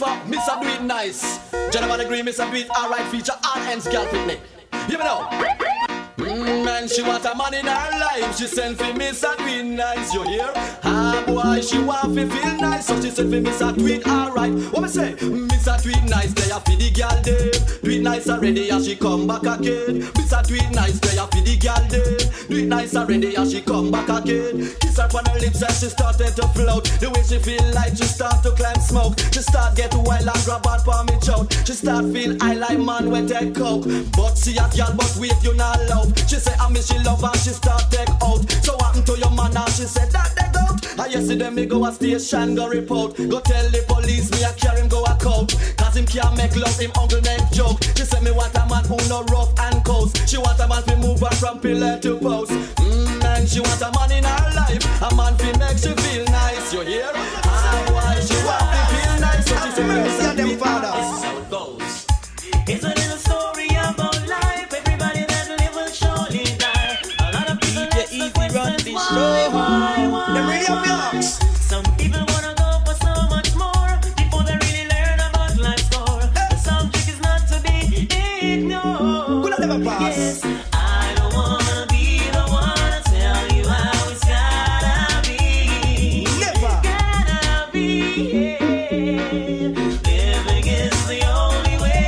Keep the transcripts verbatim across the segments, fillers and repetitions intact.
for Mister Do It Nice. Gentlemen agree, Mister Do It alright feature all ends girl picnic. You know. Mm, man, she want a man in her life. She send for Mister Do It Nice, you hear? Ah boy, she want to feel nice, so she send for Mister Do It alright. What me say? Mister Do It Nice, they are for the girl them. Do it nice already and she come back again. Mister Do It Nice, they are for the girl them. Do it nice already and she come back again. Kiss her on her lips and she started to float. The way she feel like she start to climb smoke. She start get wild and grab out for me choke. She start feel I like man when take coke. But see a girl but wait you not love. She say I miss she love and she start take out. So what happened to your man and she said that they go. I yesterday me go a station go report. Go tell the police me I carry him go a coat. Cause him can't make love, him uncle make joke. She say me want a man who no rough and coast. She want a man to move her from pillar to post. Mmm, and she want a man in her life. A man fi make she feel nice, you hear? Ah, why she want to feel nice? So she say me see them father. This is how it goes. It's a little story about life. Everybody that live will surely die. A lot of people ask the questions why, why, why? Some people wanna go for so much more before they really learn about life's core. The subject is not to be ignored. Could I never pass? Yes, I don't wanna be the one to tell you how it's gotta be. Never. Gotta be, yeah. Living is the only way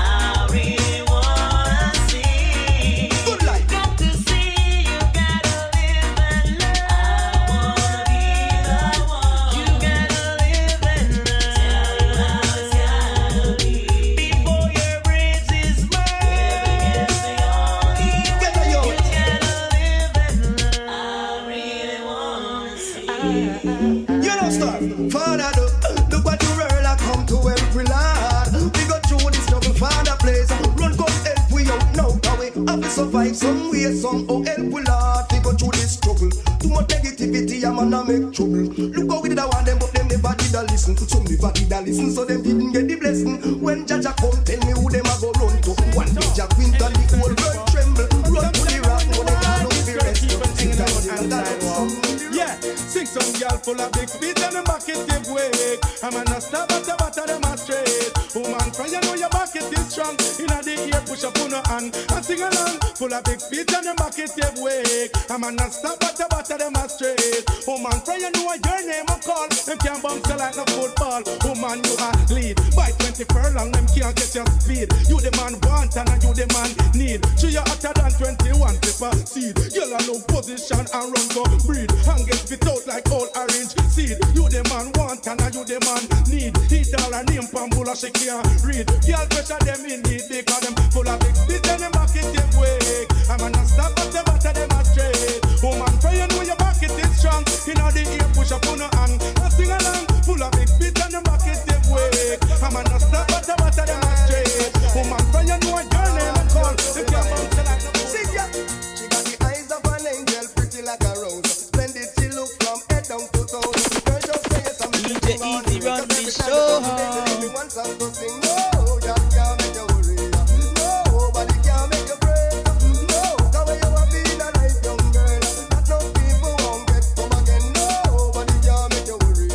I really wanna see. Good life. Got to see, you gotta live and learn. I wanna be the one. You gotta live and learn. Tell you how it's gotta be. Before your bridge is burned. Living is the only way. Get a yo. You gotta live and learn. I really wanna see. You know, start. Father, look, look what you really come to every lad. We go through this struggle, Father, place. Run, come help we out now. How we have to survive some way, somehow help we lad. We go through this struggle. Too much negativity, I'm gonna make trouble. Look how we did I want them, but them never did a listen. Some never did a listen, so them didn't get the blessing. When Jaja come, tell me who them a go run to. One day Jack Winter, the whole world tremble. Run to the rock, no they can't look the rest. Yeah, sing some girl full of big speed and them bucket give way. I'm a stab at the batter them a straight. Woman, from you know your bucket is strong. Inna the ear push up on her hand and sing along. Full of big speed and them bucket give way. I'm a stab at the batter them a straight. Woman, from you know your name a call. Them can't bounce you like no football. Woman, you a lead. By twenty furlong, them can't get your speed. You the man want and you the man need. So you hotter than twenty-one to proceed. You'll have no position and run go breed. And get spit out like old orange seed. You the man want and you the man need. Eat all a name from bulla she can't read. Girl pressure them in need because them full of big spit and them bucket them wake. I'm a non-stop but the batter them a straight. Woman pray you know your bucket is strong. Inna the ear push up on her hand and sing along. Full of big spit and them bucket them wake. I'm a non-stop but the batter them a straight. Woman pray you know your name and call. They can't bounce like no See ya. She got the eyes of an angel, pretty like a rose. Splendid she look from head down to toe. Girl just say yes, I'm D J Easy run the show. Everyone starts to sing, no, that can't make you worry. Nobody can make you break. No, cause when you have been a nice young girl, that no people won't get come again. Nobody can make you worry.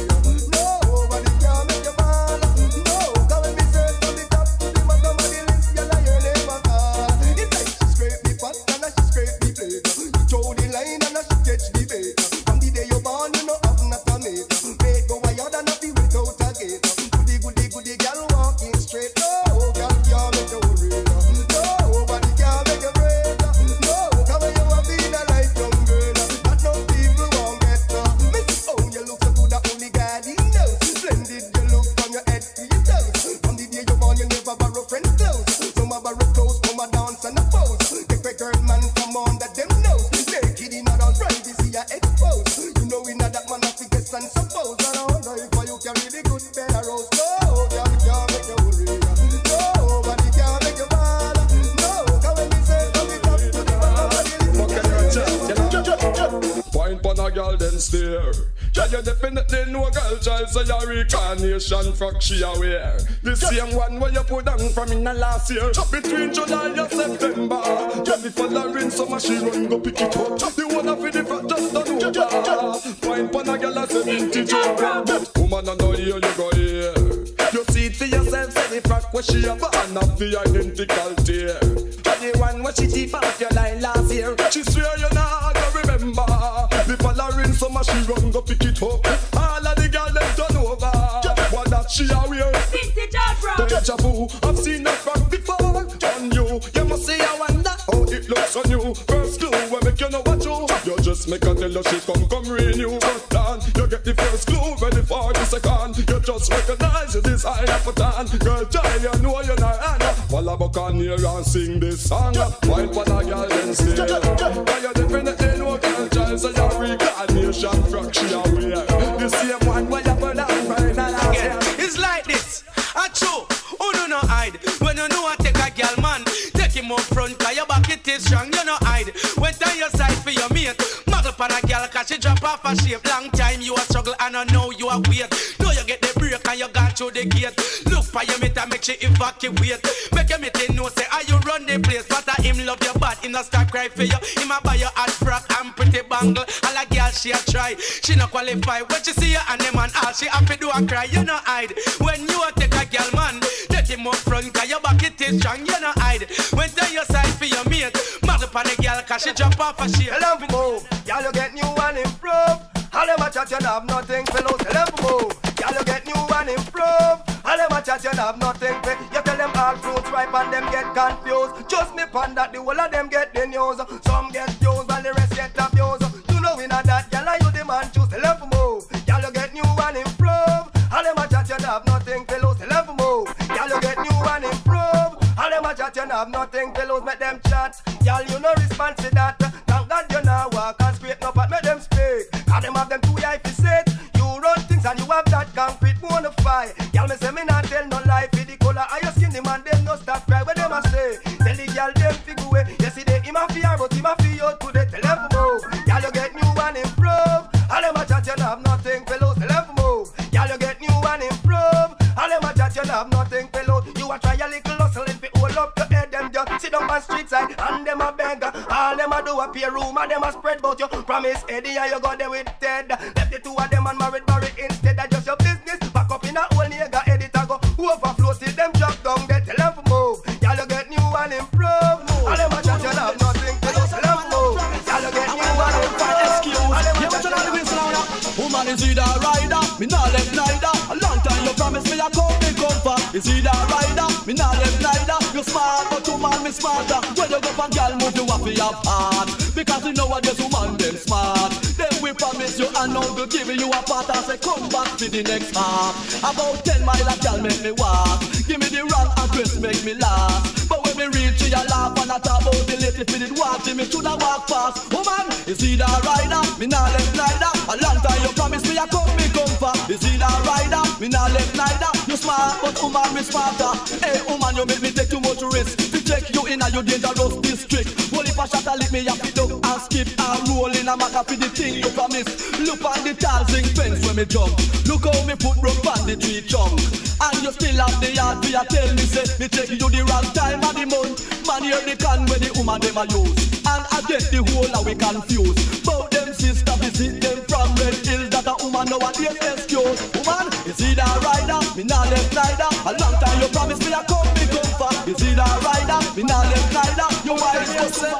Nobody can make you fall. No, cause when we search from the top to the bottom of the list, girl, I hear them a call. It's like she scrape the pot and she scrape the plate. You throw the line and she catch the bait. From the day you born, you know have not a mate. Make go wild and not be without a gate. Goody goody goody girl walking straight. No, girl can't make you worry. Nobody can make you break. No, cause when you have been a life young girl, that no people won't get. Miss, oh you look so good that only God he knows. Splendid you look from your head to your toes. From the day you born you never borrow friends clothes. Some a borrow clothes, come a dance and a pose. Take a girl man come on that them knows. Naked in a dance privacy a expose. You know we not that man of guess and suppose. I don't know if you carry the good bed a rose. No, girl can't make you worry. Nobody can make you fall. No, cause when we say from the top to the bottom of the list. Point pon a girl then stare. Yeah, you definitely know a girl child say your reincarnation frock she a wear. The same one where you put down from in the last year. Between July and September. Get the following summer she run go pick it up. The one of the frock just done over. Point pon a girl a seventy joke. Woman I know here you go here. You see it where she a born of the identical tear. And the one where she keep off your line last year. She swear you not gonna remember. The following summer she run go pick it up. All of the girls them turn over. What that she a wear? Vintage Afro. Deja vu, I've seen that rock before. On you, you must say I wonder how it looks on you. First clue when make you know what you. You just make her tell her she come come renew. But then you get the first clue ready for the second. You just recognize you design up a tan. Girl, try you know you're not Anna. While I buck on here and sing this song. While for a girl then still. Why you definitely know girl child so you're reincarnation from she aware. The same one where you put on right now. Again, it's like this. A true, who do not hide. When you know I take a girl man, take him up front, cause your back it is strong, you no hide. When on your side for your mate, muggle pan a girl cause she drop off a shape. Long time you a struggle and I know you a wait. Know you get the break and you gone through the gate. Look for your mate and make she evacuate. Make your mate know say how you run the place. But I him love your bad, him not start cry for you. Him a buy your hot frock and pretty bangle. All a girl she a try, she no qualify. When she see you and them and all she happy do a cry, you no hide. When you a take a girl man, take him up front cause your back it is strong, you no hide. When on your side for your mate, muggle pan a girl cause she jump off a shape. Tell them to move, y'all you get new and improve. All them a chat you have nothing fellows. Tell them to move, y'all you get new and improve. All them a chat you have nothing fe. You tell them all fruits ripe and them get confused. Just me pan that the whole of them get the news. Some get used and the rest get abused. You know we not that, y'all you the man choose. Tell them to move, y'all you get new and improve. All them a chat you have nothing fellows. Tell them to move, y'all you get new and improve. All them a chat you have nothing fellows. Make them chat, y'all you no response to that. Thank God you now walk and straighten up and make them speak. Cause them have them two eye fi set. You run things and you have that concrete bona fide. Y'all me say me not tell no lie. For the color of your skin, the man them no stop cry. What them a say? Tell the girl them figure away. You see they him a fear but him a fear you today. Tell them to move, y'all you get new and improve. All them a chat you have nothing fellows. Tell them to move, y'all you get new and improve. All them a chat you have nothing fellows. You a try a little hustle if you hold up your head. Them just sit down on street side and them a beg. All them a do a peer room and them a spread about you. Promise Eddie and you go there with Ted. Left the two of them and married Barry instead. Of just your business back up in a whole nigga editor go overflow till them drop down there. Tell them to move, y'all you get new and improve. All them a chat you have nothing to do. Tell them to move, y'all you get new and improve. Excuse, yeah, but you know this now. Woman is either a rider, me not left neither. A long time you promise me I come me come for. Is either a rider, me not left neither. You smart but woman me smarter. When you go for girl move you have to have heart. Because you know what this woman them smart. Then we promise you and now we give you a part and say come back to the next half. About ten mile a girl make me walk. Give me the wrong address make me laugh. But when me reach you laugh and I talk about the lady if it walk me shoulda walk fast. Woman is either a rider, me not left neither. A long time you promise me I come me come for. Is either a rider, me not left neither. You smart but woman me smarter. Hey woman you make me take too much risk. To take you in a your dangerous district. Well if I shot a lick me have to duck and skip and roll in a maca for the thing you promise. Look on the dancing fence when me jump. Look how me put rope on the tree trunk. And you still have the yard for you tell me say me take you the wrong time of the month. Man hear the can where the woman them a use. And I get the whole of we confused. Bout them sister visit them from Red Hills. That a woman know what they excuse. Woman is either a rider, me not left neither. A long time you promise me I come me come for. Is either a rider, me not left neither. You wife you say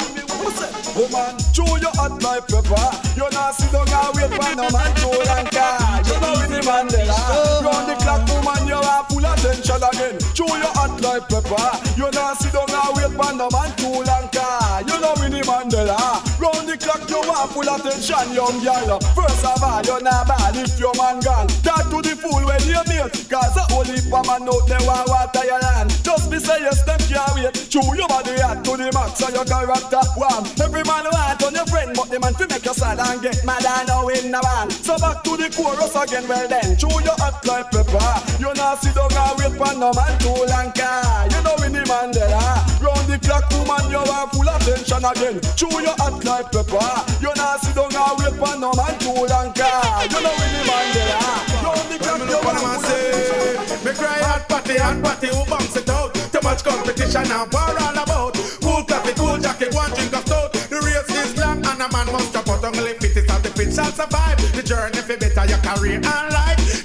Woman, chew your hot like pepper. You not sit down and wait for no man to anchor. You know with the Mandela. Round the clock, woman, you are full attention again. Chew your hot like pepper. You not sit down and wait for no man to anchor. You know with the Mandela. Round the clock, you are full attention, young girl. First of all, you're not bad if your man gone. Talk to the fool when you meet. Cause the only man out there want water your land. Just be say yes, them can't wait. Chew your body hot to the max so your character warm. Every man want on your friend, but the man fi make you sad and get mad and now in a van. So back to the chorus again, well then, chew your hot like pepper. You not sit down and wait for no man to lanka. You know in the Mandela. Round the clock, woman, you are full attention again. Chew your hot like pepper. You not sit down and wait for no man to lanka. You know in the Mandela. Round the clock, you are full attention. Me cry hot party, hot party, who bounce it out? Too much competition and war all about. Cool coffee, cool jacket, one drink of stout. The race is long and a man must stop out. Only fit is at the fit shall survive. The journey for better your career and life. Doubt in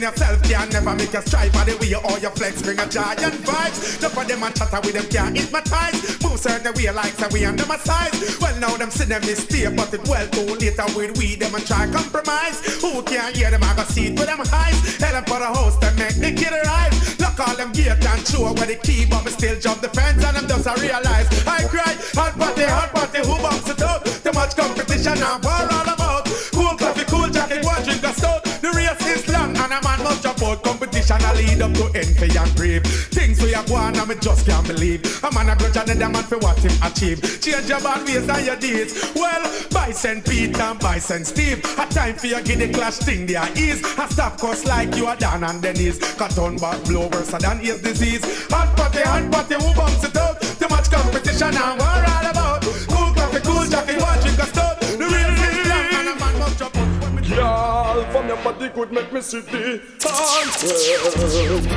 yourself can never make you strive. By the way you all your flex bring a giant vibes. Look for them and chatter with them can't hypnotize. Move certain way like so we under my size. Well now them see them mistake, but it well too later with we them and try compromise. Who can't hear them I go see it with them eyes. Tell them for the host and make the kid arrive. Look all them gate and show where the key, but me still jump the fence and them just I realize. I cry, hot party, hot party, who bumps it out? Too much competition and war all about. Cool coffee, cool jacket, one drink of stout. The race is long and a man must jump out. Competition a lead up to envy and brave. Things we are going and me just can't believe. A man a grudge another man for what him achieve. Change your bad ways and your deeds. Well, by Saint Pete and by Saint Steve. A time for you get the clash thing there is. A stop course like you are Dan and Denise. Cut on back blow worse than his disease. Hot party, hot party, who bumps it out? Too much competition and we're all about. Cool coffee, cool jacket, one drink of stout. The real is long and a man must jump out. Girl, from your body could make me see the anthem.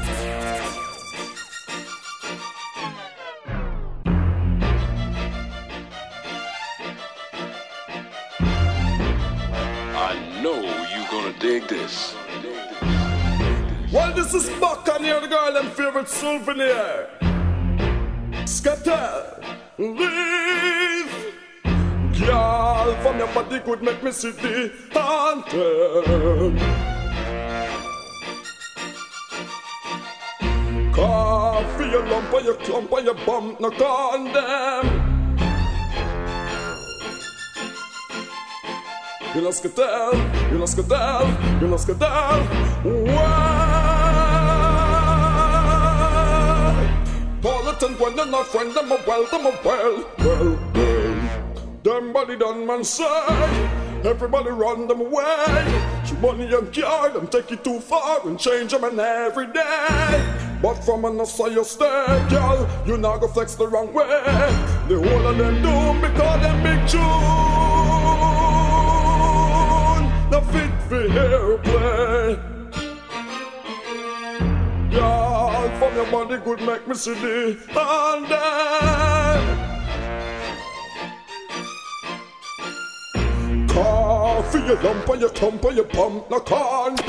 I know you gonna dig this. Well, this is back on here, the girl and favorite souvenir. Scatter, leave. Girl, from your body could make me see the anthem. Coffee, your lump or your clump or your bump, no condemn. You know scatter, you know scatter, you know scatter. Why? Politan when they're not friend, them a well, them a well, well, well. Them body done man say, everybody run them away. She money and car, them take it too far and change them and every day. But from an aside you stay, girl, you not go flex the wrong way. The whole of them do because them big tune. The fit for hair play. Girl, from your body could make me see the under. Coffee, your lump and your clump and your pump, no condemn.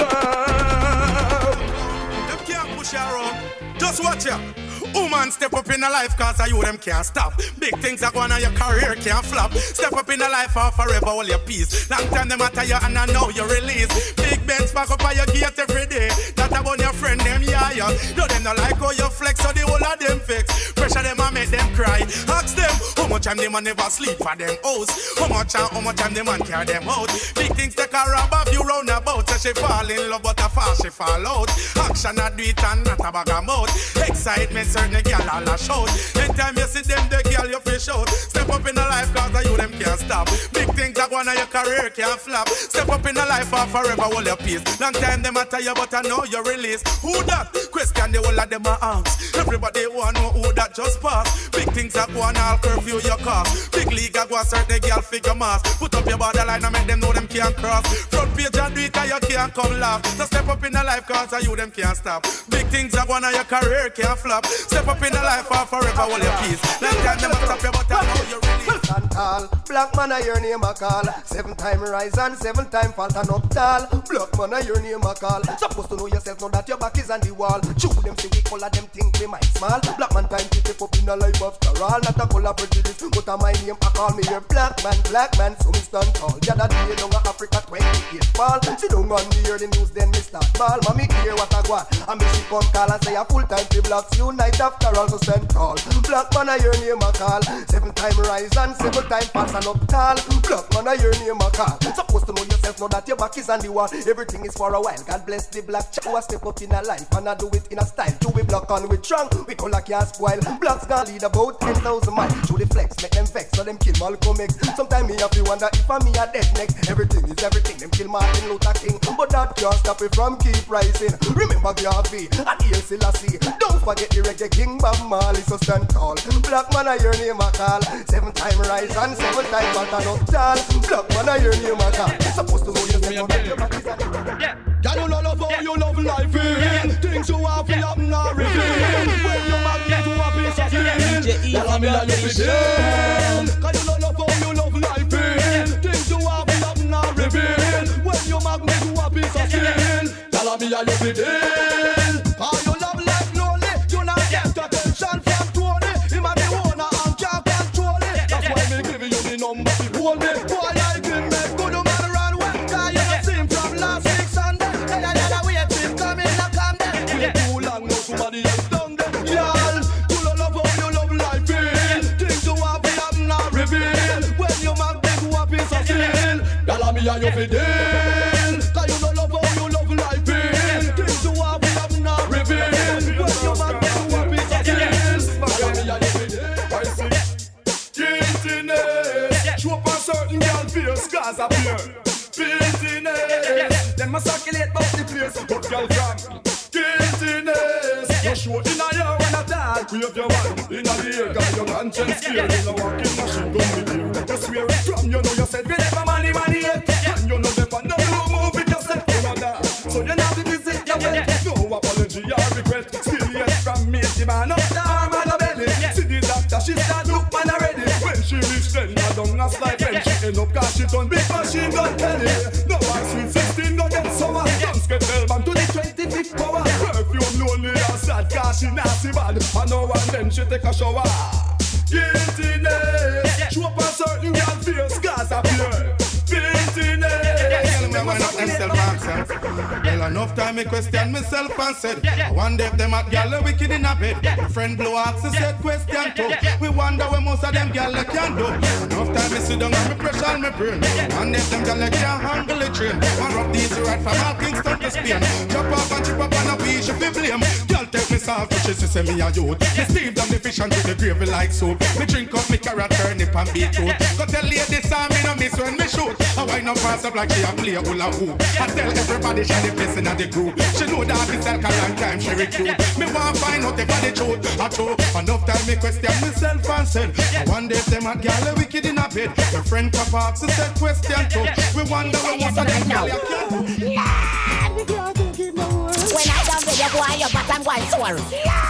Them can't push you around. Just watch ya. Woman step up in the life cause you them can't stop. Big things are going on your career can't flop. Step up in the life for forever all your peace. Long time them matter you and I know you release. Big Benz back up on your gate every day. That about your friend them yeah yeah. No them not like how you flex so the whole of them fix. Pressure them and make them cry. Ask them how much time them man never sleep for them house. How much and how much time them man carry them out. Big things take a rub of you round about. So she fall in love but a fast she fall out. Action not do it and not a bag of mouth. Excitement certain girl all a shout. Anytime you see them the girl you fish out. Step up in the life cause you them can't stop. Big things that go on your career can't flop. Step up in the life for forever hold your peace. Long time them matter you but I know you release. Who that? Question the whole of them a ask. Everybody want know who that just pass. Big things that go on all curfew your cost. Big league that go on certain girl figure mass. Put up your borderline and make them know them can't cross. Front page and do it cause you can't come laugh. So step up in the life cause you them can't stop. Big things that go on your career can't flop. Step up in the life for forever hold your peace. Long time them a stop you but I know you release. Stand tall, black man a your name a call. Seven time rise and seven time fall and up tall. Black man a your name a call. Supposed to know yourself, know that your back is on the wall. Shoot them see we color them think we might small. Black man time to step up in the life after all. Not a color prejudice, but a my name a call me here. Black man, black man, so me stand tall. Gather day down a Africa twenty-eight fall. Sit down on the hear the news then me start ball. Mommy hear what I want. And me she come call and say a full time to blacks unite after all so stand tall. Black man a your name a call. Seven time rise and seven time pass and up tall. Black man a your name a call. Supposed to know yourself, know that your back is on the wall. Everything is for a while. God bless the black chick who a step up in a life and I do it in a style. Do we block on with strong? We color can't spoil. Blacks gonna lead about ten thousand miles. Through the flex, make them vex, so them kill Malcolm X. Sometimes me have to wonder if I'm me a dead neck. Everything is everything. Them kill Martin Luther King, but that can't stop it from keep rising. Remember Garvey and Haile Selassie. Don't forget the reggae king Bob Marley, so stand tall. Black man a your name a call. Seven time rise and seven time back and up tall. Black man a your name a call. Supposed to know yourself, that your back is on the yeah. Can you not love how you love life in? Things you have to have not reveal. When you magnet to a piece of skin, tell me that you pretend. Can you not love how you love life in? Things you have to have not reveal. When you magnet to a piece of skin, tell me and you fi deal. Cause you love life lonely, you not get attention from Tony. Him a the owner and can't control it. That's why me give you the number to hold me. Boy like him make good man run away. Cause you not see him from last week Sunday. Hey, hey, hey, wait till come in and come there. Wait too long now somebody else done there. Y'all, you don't love how you love life feel. Things you have we have not reveal. When you make big whoop piece of steel. Y'all and me and you fi deal. Cause you don't love how you love life feel. Things you have we have not reveal. When you make big whoop piece of steel. Y'all and me and you fi deal. I see guiltiness. Show up on certain girl face, scars appear. Guiltiness. Them a circulate about the place, but girl from guiltiness. You show in a year when I die. Wave your hand in a year, cause your conscience clear. In a walking machine gun with you. You swear it from, you know you said we never money money yet. And you know never no move it yourself, you know that. So you have to visit your well. No apology or regret. Still yet from me, the man up the arm and the belly. See the doctor, she start look man already. When she reach ten, I don't ask like when she end up cause she done big machine gun Kelly. No one sweet sixteen go get summer. Guns get held to the twenty-fifth power. Perfume lonely and sad cause she nasty bad. And no one then she take a shower. Guiltiness. Show up a certain girl face, scars appear. Guiltiness. Me wind up themself answers. Well, enough time me question myself and said, I wonder if them at gal are wicked in a bed. My friend Blue Ox said question too. We wonder what most of them gal can do. Enough time me sit down and me pressure on me brain. And if them gal can't handle the train. Man up these right from all Kingston to Spain. Chop off and chip up on a beach if you blame. Gal take me soft to she say me a youth. Me steam down the fish and do the gravy like soup. Me drink up me carrot, turnip and beetroot. Go tell lady Sam me no miss when me shoot. I wind up pass up like she a play hula hoop. I tell everybody she the best in the group. She know that this a long time she recruit. Me want find out if I the truth. I true. Enough time me question myself and said, I wonder if them a gal are wicked in a bed. My friend Kapax said question too. We wonder when most of them gal are when I don't get your boy, your bottom white sore.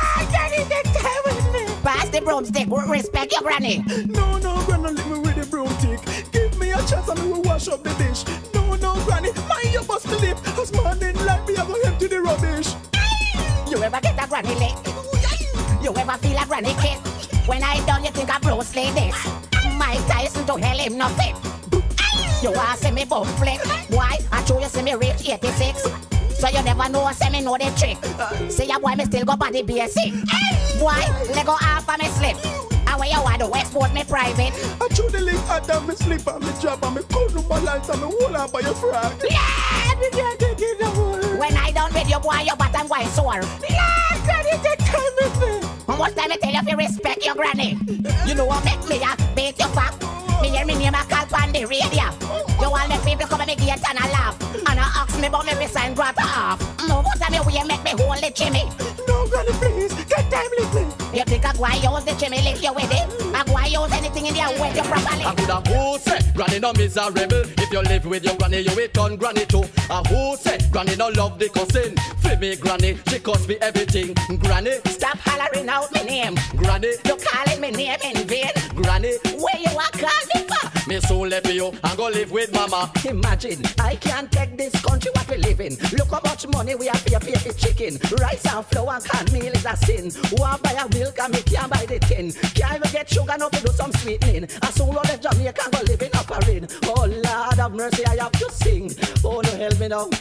Pass the broomstick, respect your granny. No, no, granny, leave me with the broomstick. Give me a chance and we will wash up the dish. No, no, granny, mind your bust me lip. As man in life, me I go empty the rubbish. You ever get a granny lick? You ever feel a granny kick? When I done, you think I Bruce Lee this? Mike Tyson to hell him no fit. You want to see me bum flick? Why? I told you see me reach eighty-six. So you never know, say me know the trick. See ya boy, me still go body basic. Boy, let go half of me slip. And when you want to export me private. I chew the link out of me slip and me drop and me cold no balance and me hold on by your frog. Yeah, me can't take it no more. When I done with you boy, your bottom going sore. Yeah, granny, take time with me. How much time I tell you if you respect your granny? You know what make me a beat your fuck. Me hear me name a call on the radio. You want make people come and me gate and a laugh. And I ask me about me resign brought off. No, what time you will make me hold the chimney? No, granny, please, get time lick me. You think I go use the chimney lick you with it? I go use anything in there with you properly. I could have who say granny no miserable. If you live with your granny, you will turn granny too. And who say granny no love the cousin? For me granny, she cost me everything. Granny, stop hollering out my name. Granny, you calling me name in vain. Granny, where you are calling me for? Me soon left you and go live with mama. Imagine, I can't take this country what we live in. Look how much money we have to pay for chicken. Rice and flour and corn meal is a sin. Want buy a milk and me can't buy the tin. Can't even get sugar now to do some sweetening. And soon all the Jamaica go live in a parade. Oh Lord have mercy, I have to sing. Oh no help me now.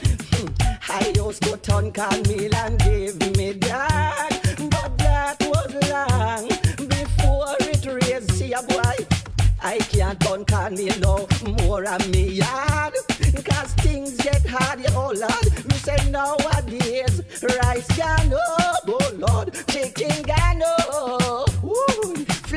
I used to turn corn meal and give me that. But that was long before it raised. See a boy, I can't turn corn meal no more on me yard. Cause things get hard, yeah, oh Lord. Me say nowadays, rice gone up, oh Lord. Chicken gone up, ooh,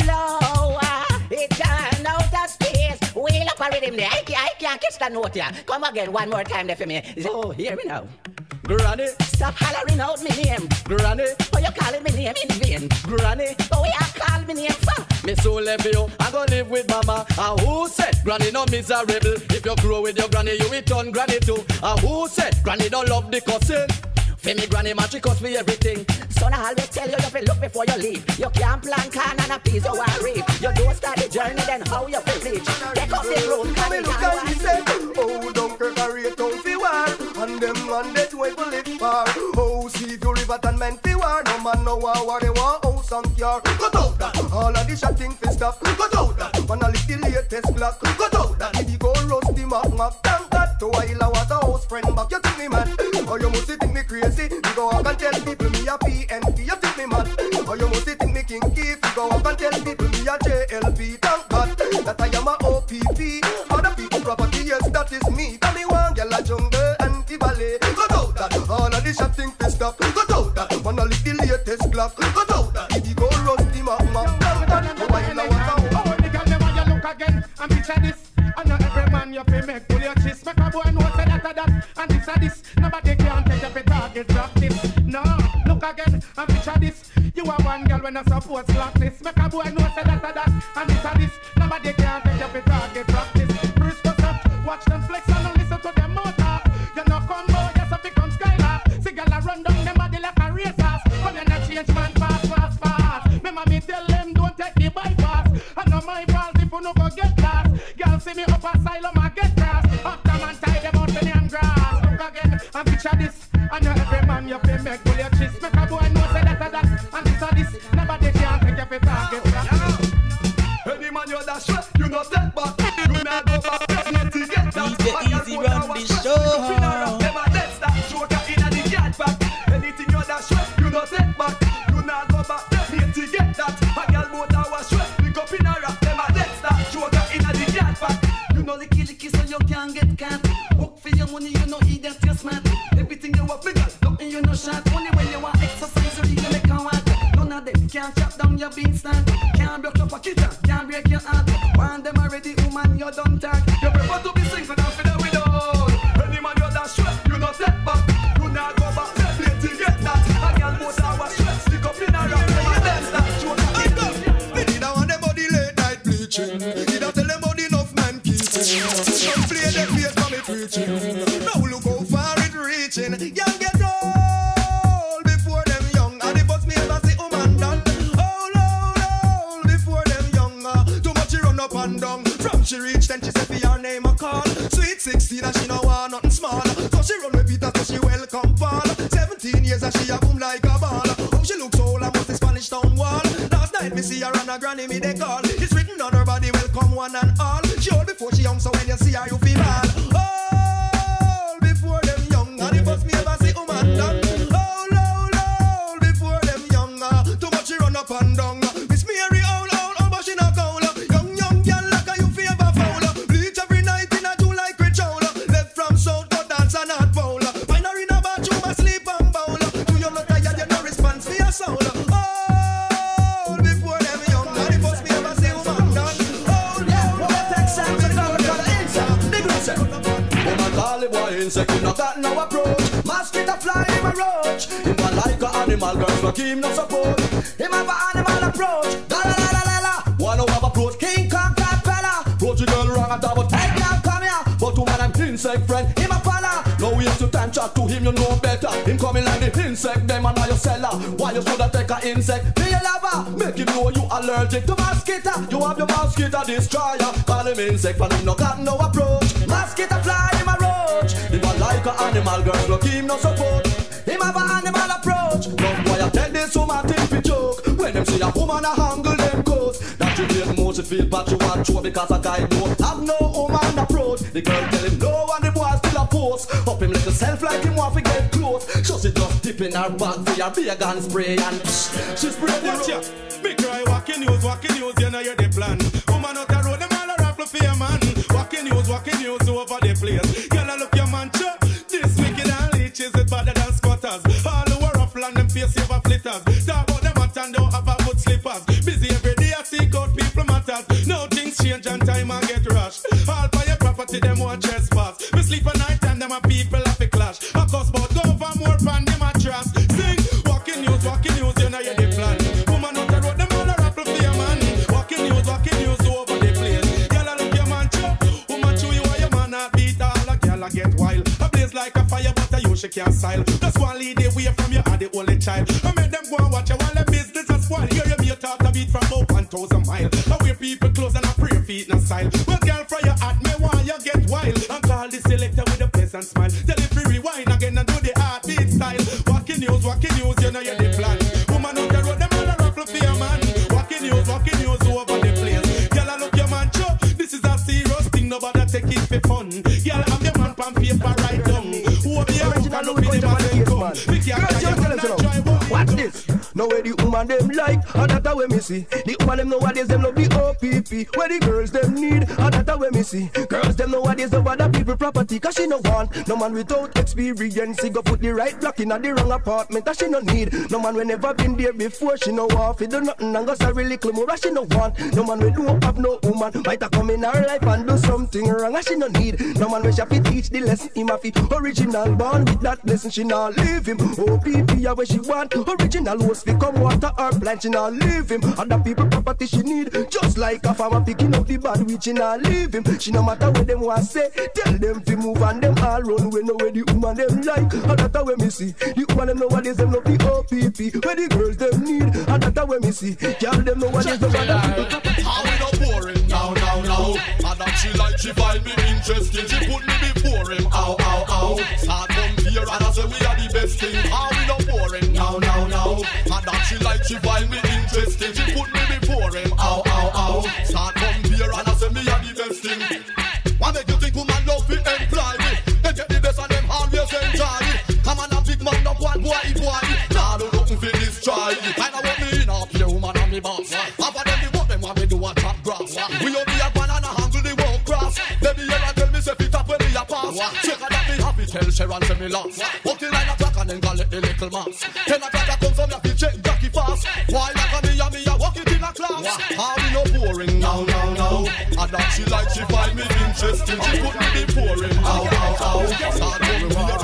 flour, it gone out of space. Wheel up a rhythm there, I can't, I can't catch that note here. Come again one more time there for me. Oh, hear me now. Granny, stop hollering out me name. Granny, oh you calling me name in vain. Granny, oh you call me name for? Me soon left you, I go live with mama. And who said granny no miserable? If you grow with your granny, you will turn granny too. And who said granny don't love the cousin? For me granny man, she cost me everything. Son, I always tell you, you have to look before you leave. You can't plan can and a piece of worry. You don't start the journey, then how you will reach. Take up the road, come and look at me say, oh, don't preparate out for war. And them man that way to live far. Oh, see if you river and meant the war. No man know how war they want, oh, some cure. Cut out that, all of the shotting fi stop. Cut out that, man a lift the latest clock. Cut out that, if you go rusty mark mark. Thank God to while I was a house friend back. You think me mad? Or you must think me crazy? You go up and tell people me a P N P. You think me mad? Or you must think me kinky? You go up and tell people me a J L P. Thank God that I am a O P P. Other people property, yes, that is me. Tell me one girl a jungle and the ballet. Cut out that, all of the shotting fi stop. Cut out that, man a lift the latest clock. Cut out that, if you go rusty mark mark. Thank God to while I was a house. Oh, the girl never you look again and picture this. I know every man you pay make pull your chest. Make a boy know say that a that and this a this. Nobody can take up a target drop this. No, look again and picture this. You are one girl when I support slack this. Make a boy know say that a that and this a this. Nobody can take up a target drop this. Bruce goes up, watch them flex and don't listen to them motor. You know combo, yes I become skylar. See girl a run down them body like a racers. Come and a change man fast, fast, fast. Remember me tell them don't take the bypass. I know my fault if you no go get lost. Girl see me up asylum I get lost. After man tie them out in the grass. Look again and picture this. I know every man you pay make pull your chest. Make a boy know say that a that and this a this. Nobody can take your target. Any man you dash way, you no take back. You not go back, you get that. Easy run the show. Never let that joker inna the yard back. Anything you dash way, you no take back. You not go back, you get that. A girl bout a wash way, pick up in a rap. Never let that joker inna the yard back. You know licky licky so you can't get caught. Work for your money, you know eat that you're smart. Everything you want, big girl, nothing you know shot. Only when you want exercise, you really make a walk. None of them can't chop down your beanstalk. Can't break your pocket, can't break your heart. When them already, woman, you don't talk. You prefer to be single than for the widow. Any man you dash way, you not take back. You not go back, let you get that. A girl bout a wash way, stick up in a rap. You dance that, show that. Me need a want them body late night bleaching. Need a tell them body enough man keeping. Don't play them face for me preaching. Now look how far it reaching. Young get old before them young. And the bus me ever see woman done. Old, old, old before them young. Uh, too much she run up and down. From she reach then she say for her name a call. Sweet sixteen and she no want nothing small. So she run with Peter so she welcome Paul. Seventeen years and she a boom like a ball. Oh she looks old and must the Spanish town wall. Last night me see her and her granny me they call. It's written on her body welcome one and all. She old before she young so when you see her you feel bad. Old before them young. And the first me ever see woman done. Old, old, old before them young. Uh, too much she run up and down. Miss Mary old, old, old but she not cold. Young, young girl like a you favor foul. Bleach every night in a July like rich owl. Left from south but dance and not foul. Find her in a bathroom asleep and bowl. Do you not tired you no response for your soul. Old before them young. And the first me ever see woman done. Old, old, old. Woman call the boy insect, him not got no approach. Mosquito fly him a roach. Him a like a animal, girls but him no support. Him have a animal approach. La la la la la la. One who have approach, King Kong cat fella. Approach the girl wrong and double. Hey girl come here. But woman I'm insect friend, him a fella. No we have to time chat to him, you know better. Him coming like the insect, them and now you seller. Why you shoulda take a insect? Be a lover, make him know you allergic to mosquito. You have your mosquito destroyer. Call him insect, but him no got no approach. Mosquito fly him a roach. Him a like a animal, girls look him no support. Him have a animal approach. No boy I tell this woman think fi joke. When them see a woman a handle them coast. That you feel most you feel bad you want to because a guy don't have no woman approach. The girl tell him no and the boy still a post. Up him little self like him want to get close. So she just dip in her bag for your beer gun spray and psh, she spray the watch ya. Big cry walking news, walking news, you know you're the plan. Woman out the road, them all a raffle for your man. Walking news, walking news over the place. Girl I look your man chop. This wicked and leeches is better than squatters. All who are rough land them face over flitters. Talk about them and turn don't have a foot slippers. Busy every day I seek out people matters. Now things change and time and get rushed. All for your property them want trespass. We sleep at night and them a people have a clash. A cuss about go over more pan them a trust. Sing, walking news, walking news, you know you're the plan. Woman out the road, them all a raffle for your man. Walking news, walking news over the place. Girl I look your man chop. Woman chew you while your man a beat all a girl a get wild. A blaze like a fire but a you she can't style. Just one lead away from you are the only child. I make them go and watch you while the business a spoil. Hear you be a talk a beat from about one thousand miles. I wear people clothes and I pray feet and style. Well girl from your heart me want you get wild. And call the selector with a pleasant smile. Tell it we rewind again and do the heartbeat style. Walking news, walking news, you know you're the plan. Woman out the road, them on a ruffle for your man. Walking news, walking news over the place. Girl, I look your man, show. This is a serious thing, nobody take it for fun. Girl, I'm the man from paper right down. Who will be a woman, look at the man and come. We can't try to What's this? Now where the woman them like, and that's way me see. The woman them nowadays them love the O P P. Where the girls them need, and that's way me see. Girls them nowadays love other people property, cause she no want no man without experience. He go put the right block in at the wrong apartment, that she no need. No man we never been there before, she no want fi do nothing and go sorry little more, she no want. No man we don't have no woman might a come in her life and do something wrong, and she no need. No man we she fi teach the lesson, him a fi original born with that lesson, she not leave him. O P P a where she want, original host fi come water her plant, she not leave him. Other people property she need, just like a farmer picking up the bad weed, she not leave him. She no matter what them want say, tell them fi move and them all run. We know where the woman them like, and that's where me see. The woman them nowadays them love the O P P, where the girls them need, and that's where me see. Girl them nowadays them other people. How we not boring now, now, now. And that she like, she find me interesting. She put me before him, ow, ow, ow. Start come here and I say we are the best thing. How we not boring now, now, now. And that she like, she find me interesting. She put me before him, ow, ow, ow. Start come here and I say me are the best thing. Why make you think woman love to employ me? They get the best and them always enjoy it. Come on a big man, up one boy, boy. Now don't look for this try. I know what me in a play woman and me boss. After them the what them want me do a top grass. We only a banana handle the walk cross. Let me hear and tell me say fit up when me a pass. Check that me happy tell Sharon say me lost. Walk the line attack and then go let the little mass. Ten attack that comes from your feet check Jackie fast. Why like a me and me a walk it in a class. How we no boring now, now, now. And that she like she find me interesting. She put me before him, ow, ow, ow. Start going with the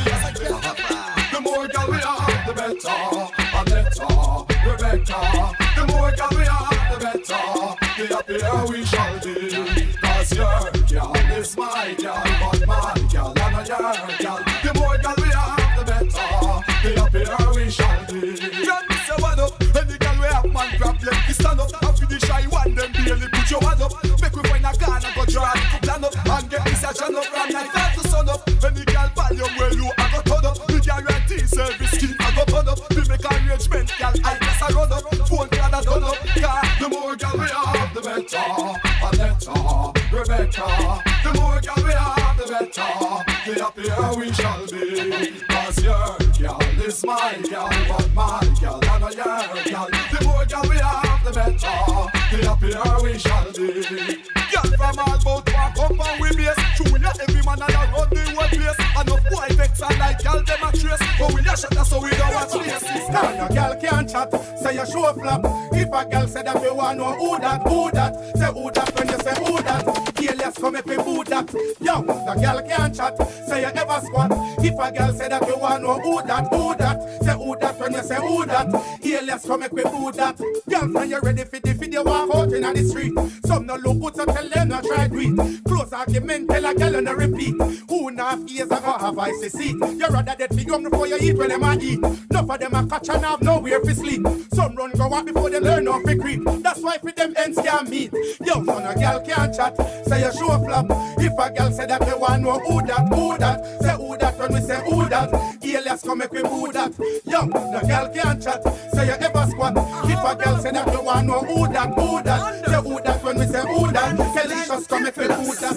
The more girl we have, the better. Anetta, Rebecca. The more girl we have, the better. The happier we shall be. Cause your girl is my girl, but my girl and your girl. The more girl we have, the better. The happier we shall be. Girl, me say one up. Any girl we have man problem, we stand up. After the shy one, them barely put your hand up. Make we find a gun and go draw a plan up. And get this a jam up from night time to sun up. Any girl volume well you a go turn up. The guarantee service scheme a go turn up. We make arrangement, girl I guess I run up. Phone card a done up. Car the more girl we have, the better. Anetta, Rebecca. The more girl we have, the better. The happier we shall be. Cause your girl is my girl, but my girl and your girl. The more girl we have, the better. The happier we shall be. Girl from all bout walk up and we base. True ya every man and a run the whole place. Enough boy vex and like girl them a trace. But we a shut us so we don't watch faces. Now no girl can't chat, say you show flap. If a girl say that you want know who that, who that. Say who that when you say who that. Alias come if you who that. Yo, no girl can't chat, say you ever squat. If a girl say that you want know who that, who that. Say who that when you say who that. Alias come if you who that. Girl, when you ready for the video walk out in the street. Some no look good so tell them no try do it. Close argument, tell a girl and a repeat. Who not have ears and go have eyes to see. You rather dead for young before you eat when them a eat. Enough of them a catch and have nowhere to sleep. Some run go out before they learn how to creep. That's why for them ends can't meet. Yo, son a girl can't chat, say you show flap. If a girl say that they want know who that, who that. Say who that when we say who that. Alias come make we who that. Yo, no girl can't chat, say you ever squat. If a girl say that they want know who that, who that. Say who that when we say who that. Delicious come make we who that.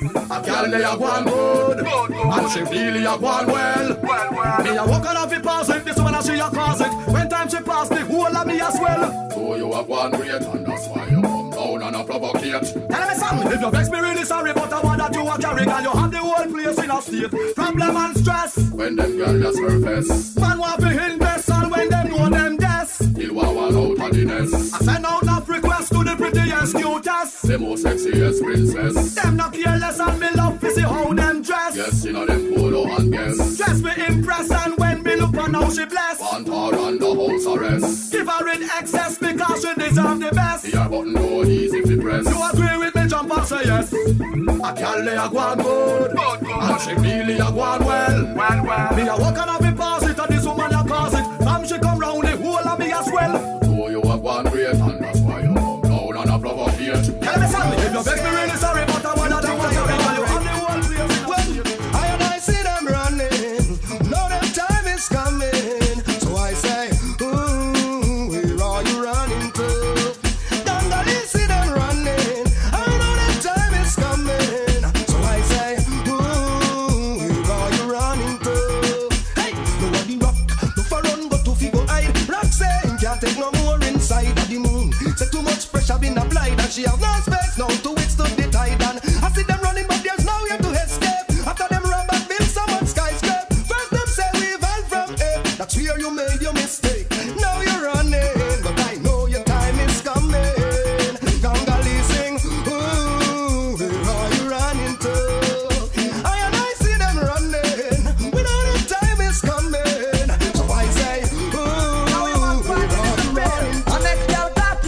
A girl they a gone good, and she really a gone well. Me a walk on off it pass it, this one a she a cause it. When time she pass the whole of me as well. So you have one great and that's why you come down and a provocate. Tell me something, if you vex me really sorry but I want that you a carry. And you have the whole place in a state. Problem and stress. When them girl just surface. Man want to invest and when them know them deaths. He'll walk out of the nest. I send out enough requests to the prettiest cutest. The most sexiest princess. Them not careless and me love to see how them dress. Yes, you know them polo and guess. Dress me impress and when me look on how she bless. Want her under house arrest. Give her in excess because she deserve the best. Your button no easy to press. You agree with me, jump and say yes. A girl they a gone good, good, good. And she really a gone well, well, well. Me a walk and have me pass it and this woman a cause it. Come she come round the whole of me as well. So you a gone great and that's why you come down and a provocate. Tell me something, if you vex me really sorry but I wanna do what you want. You have the whole place. Well, I and I see them running. she have no space now to withstand the tide. And I see them running, but there's nowhere to escape. After them rob and build so much skyscraper. First them say we evolved from ape. That's where you made your mistake. Now you're running, but I know your time is coming. Gangali sing, ooh, where are you running to? I and I see them running. We know the time is coming. So I say, ooh, where are you running to? And next girl got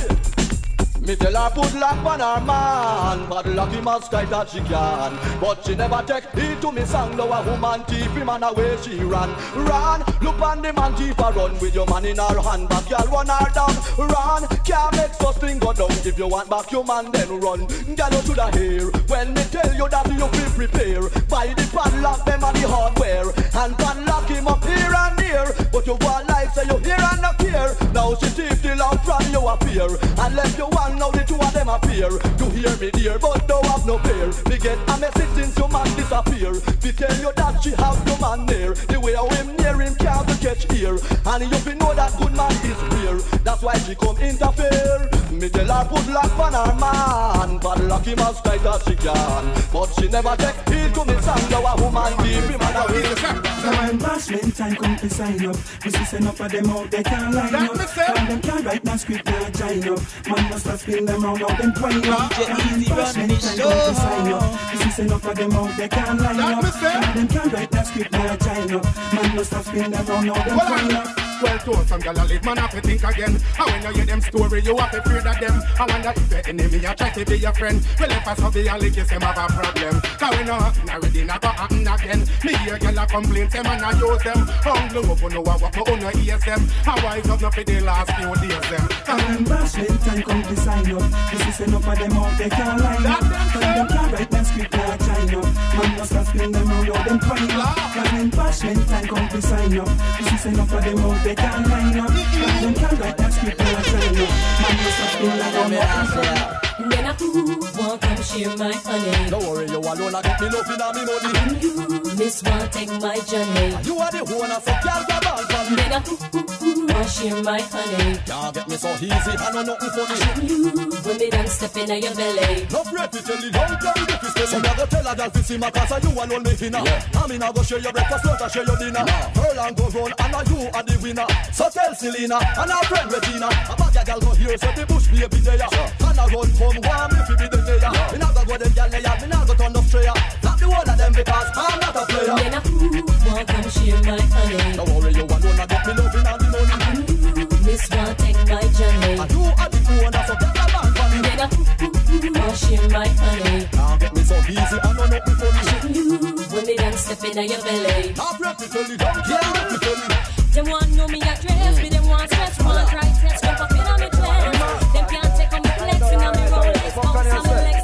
it. Me tell her put lock on her man, but lucky must try that she can. But she never take heed to me song. Now a woman keep him and away she ran. Run, look on the man keep her run with your man in her hand. But girl run her down. Run, can't make such thing go down. If you want back your man then run. Girl you to the hair. When me tell you that you be prepare. Buy the padlock them and the hardware. And padlock him up here and there. But you go like say you here and not here. Now she thief the lamp from you appear. And left you one now the two of them appear. You hear me dear but don't have no fear. Me get a message since your man disappear. We tell you that she have your man near. The way how him near him can't catch ear. And you fi know that good man is rare. That's why she come interfere. Me tell her put lock on her man, but luck him as tight as she can. But she never take heed to me song. Now a woman keep him and away. So when bashment time come to sign up, we see enough of them out they can't line up. When them can't write no script they join up. Man must have spin them round out them twine up. When bashment time come to sign up, we see enough of them out they can't line up. When them can't write no script they join up. Man must have spin them round out them twine up. Well told some gal a live, man have to think again. And when you hear them story, you have to fear of them. I wonder if the enemy a try to be your friend. Well if I saw be a lick, you them have a problem. Cause we know happen already, not gonna happen again. Me hear gal a complain, them and I use them. Hungry up on no what, but on no ears them. I wise up not for the last few days them. And when bashment time come to sign up, this is enough of them out they can't line up. When them can't write them script they join up. Man must have spin them round out them twine up. And when bashment time come to sign up, this is enough of them out they can't line up. And them can't write that script they join up. Man must have spin them round out them twine up. When I who want come share my honey. Don't worry, you alone I get me love in me money. And you, miss want take my journey. You are the one of some girl grab on for me. When I who want share my honey. Can't get me so easy, I know nothing funny. And you, when me done step in your belly. No breath to tell the young girl if you stay. So I go tell a girl to see my cause you alone me finna. I mean I go share your breakfast, not I share your dinner. Pearl and go run and now you are the winner. So tell Selena and our friend Regina. A bag a girl go here so the bush baby there. And I run from warm if you be the player. Me not go go them girl there, me not go turn up strayer. Not the one of them because I'm not a player. When I who want come share my honey. Don't worry, you alone I get me loving and the money. And you, miss want take my journey. And you are the owner so get a band for me. When I who want share my honey. Can't get me so easy, I know nothing funny. And you, when me done step in your belly. Not breath to tell the young girl if you tell me. Them want know me address, me them want stress, want try test, jump up in on me chest. Them can't take on me flexing on me Rolex, bounce on me legs,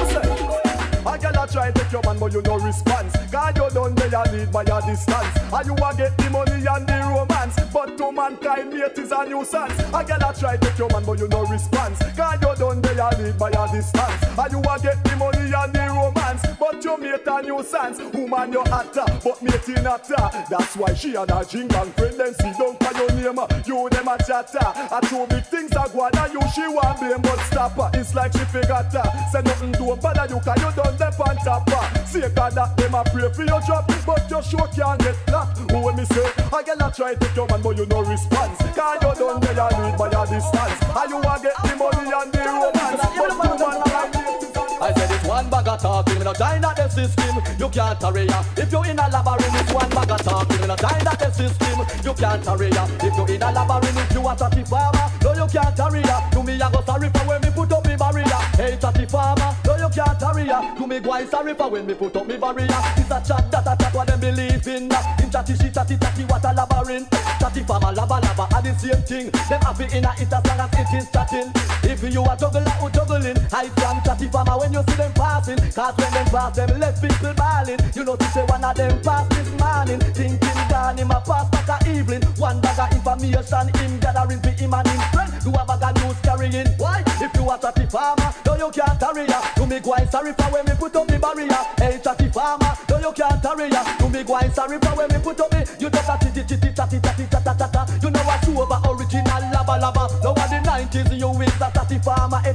I cannot try to take your man, but you no response. Cause you done they a lead by a distance. And you a get the money and the romance. But to mankind, mate is a nuisance. I cannot try to take your man, but you no response. Cause you done they a lead by a distance. And you a get the money and the romance. But you mate a nuisance. Woman you hotter, but mate in hotter. That's why she and her jing and friend them see down for your name. You them a chatter. I two big things are going on you. She want blame but stop her. It's like she forgot her. Say nothing to bother you cause you done them on top her. Say God that them a pray for your job. But your show can't get flat. Who when me say I cannot try to take your man but you no response. Cause you done they a lead by a distance. And you a get the money and the romance. But you mankind I said it's one bag of talking, me no join that the system. You can't hurry ya. If you in a labyrinth, it's one bag of talking, me no join that the system. You can't hurry ya. If you in a labyrinth, you a tatty farmer. No, you can't hurry ya. To me, I go sorry for when me put up me barrier. Hey, tatty farmer. No, you can't hurry ya. To me, go sorry for when me put up me barrier. It's a chat that a chat what them believe in. In tatty she tatty tatty what a labyrinth. Tatty farmer, laba laba, are the same thing. Them happy in a it as long as it is chatting. If you a juggler who juggling, I from tatty farmer when you see them passing. Cause when them pass them left people balling. You know to say one of them pass this morning. Thinking down him a pass back a evening. One bag of information him gathering for him and him friend. Do a bag of news carrying. Why? If you a tatty farmer, no you can't hurry ya. To me go and sorry for when me put up me barrier. Hey tatty farmer, no you can't hurry ya. To me go and sorry for when me put up me. You just a titty titty tatty tatty tatty tatty. You know what you over original lava lava. Now in the nineties you is a tatty farmer, a tatty farmer.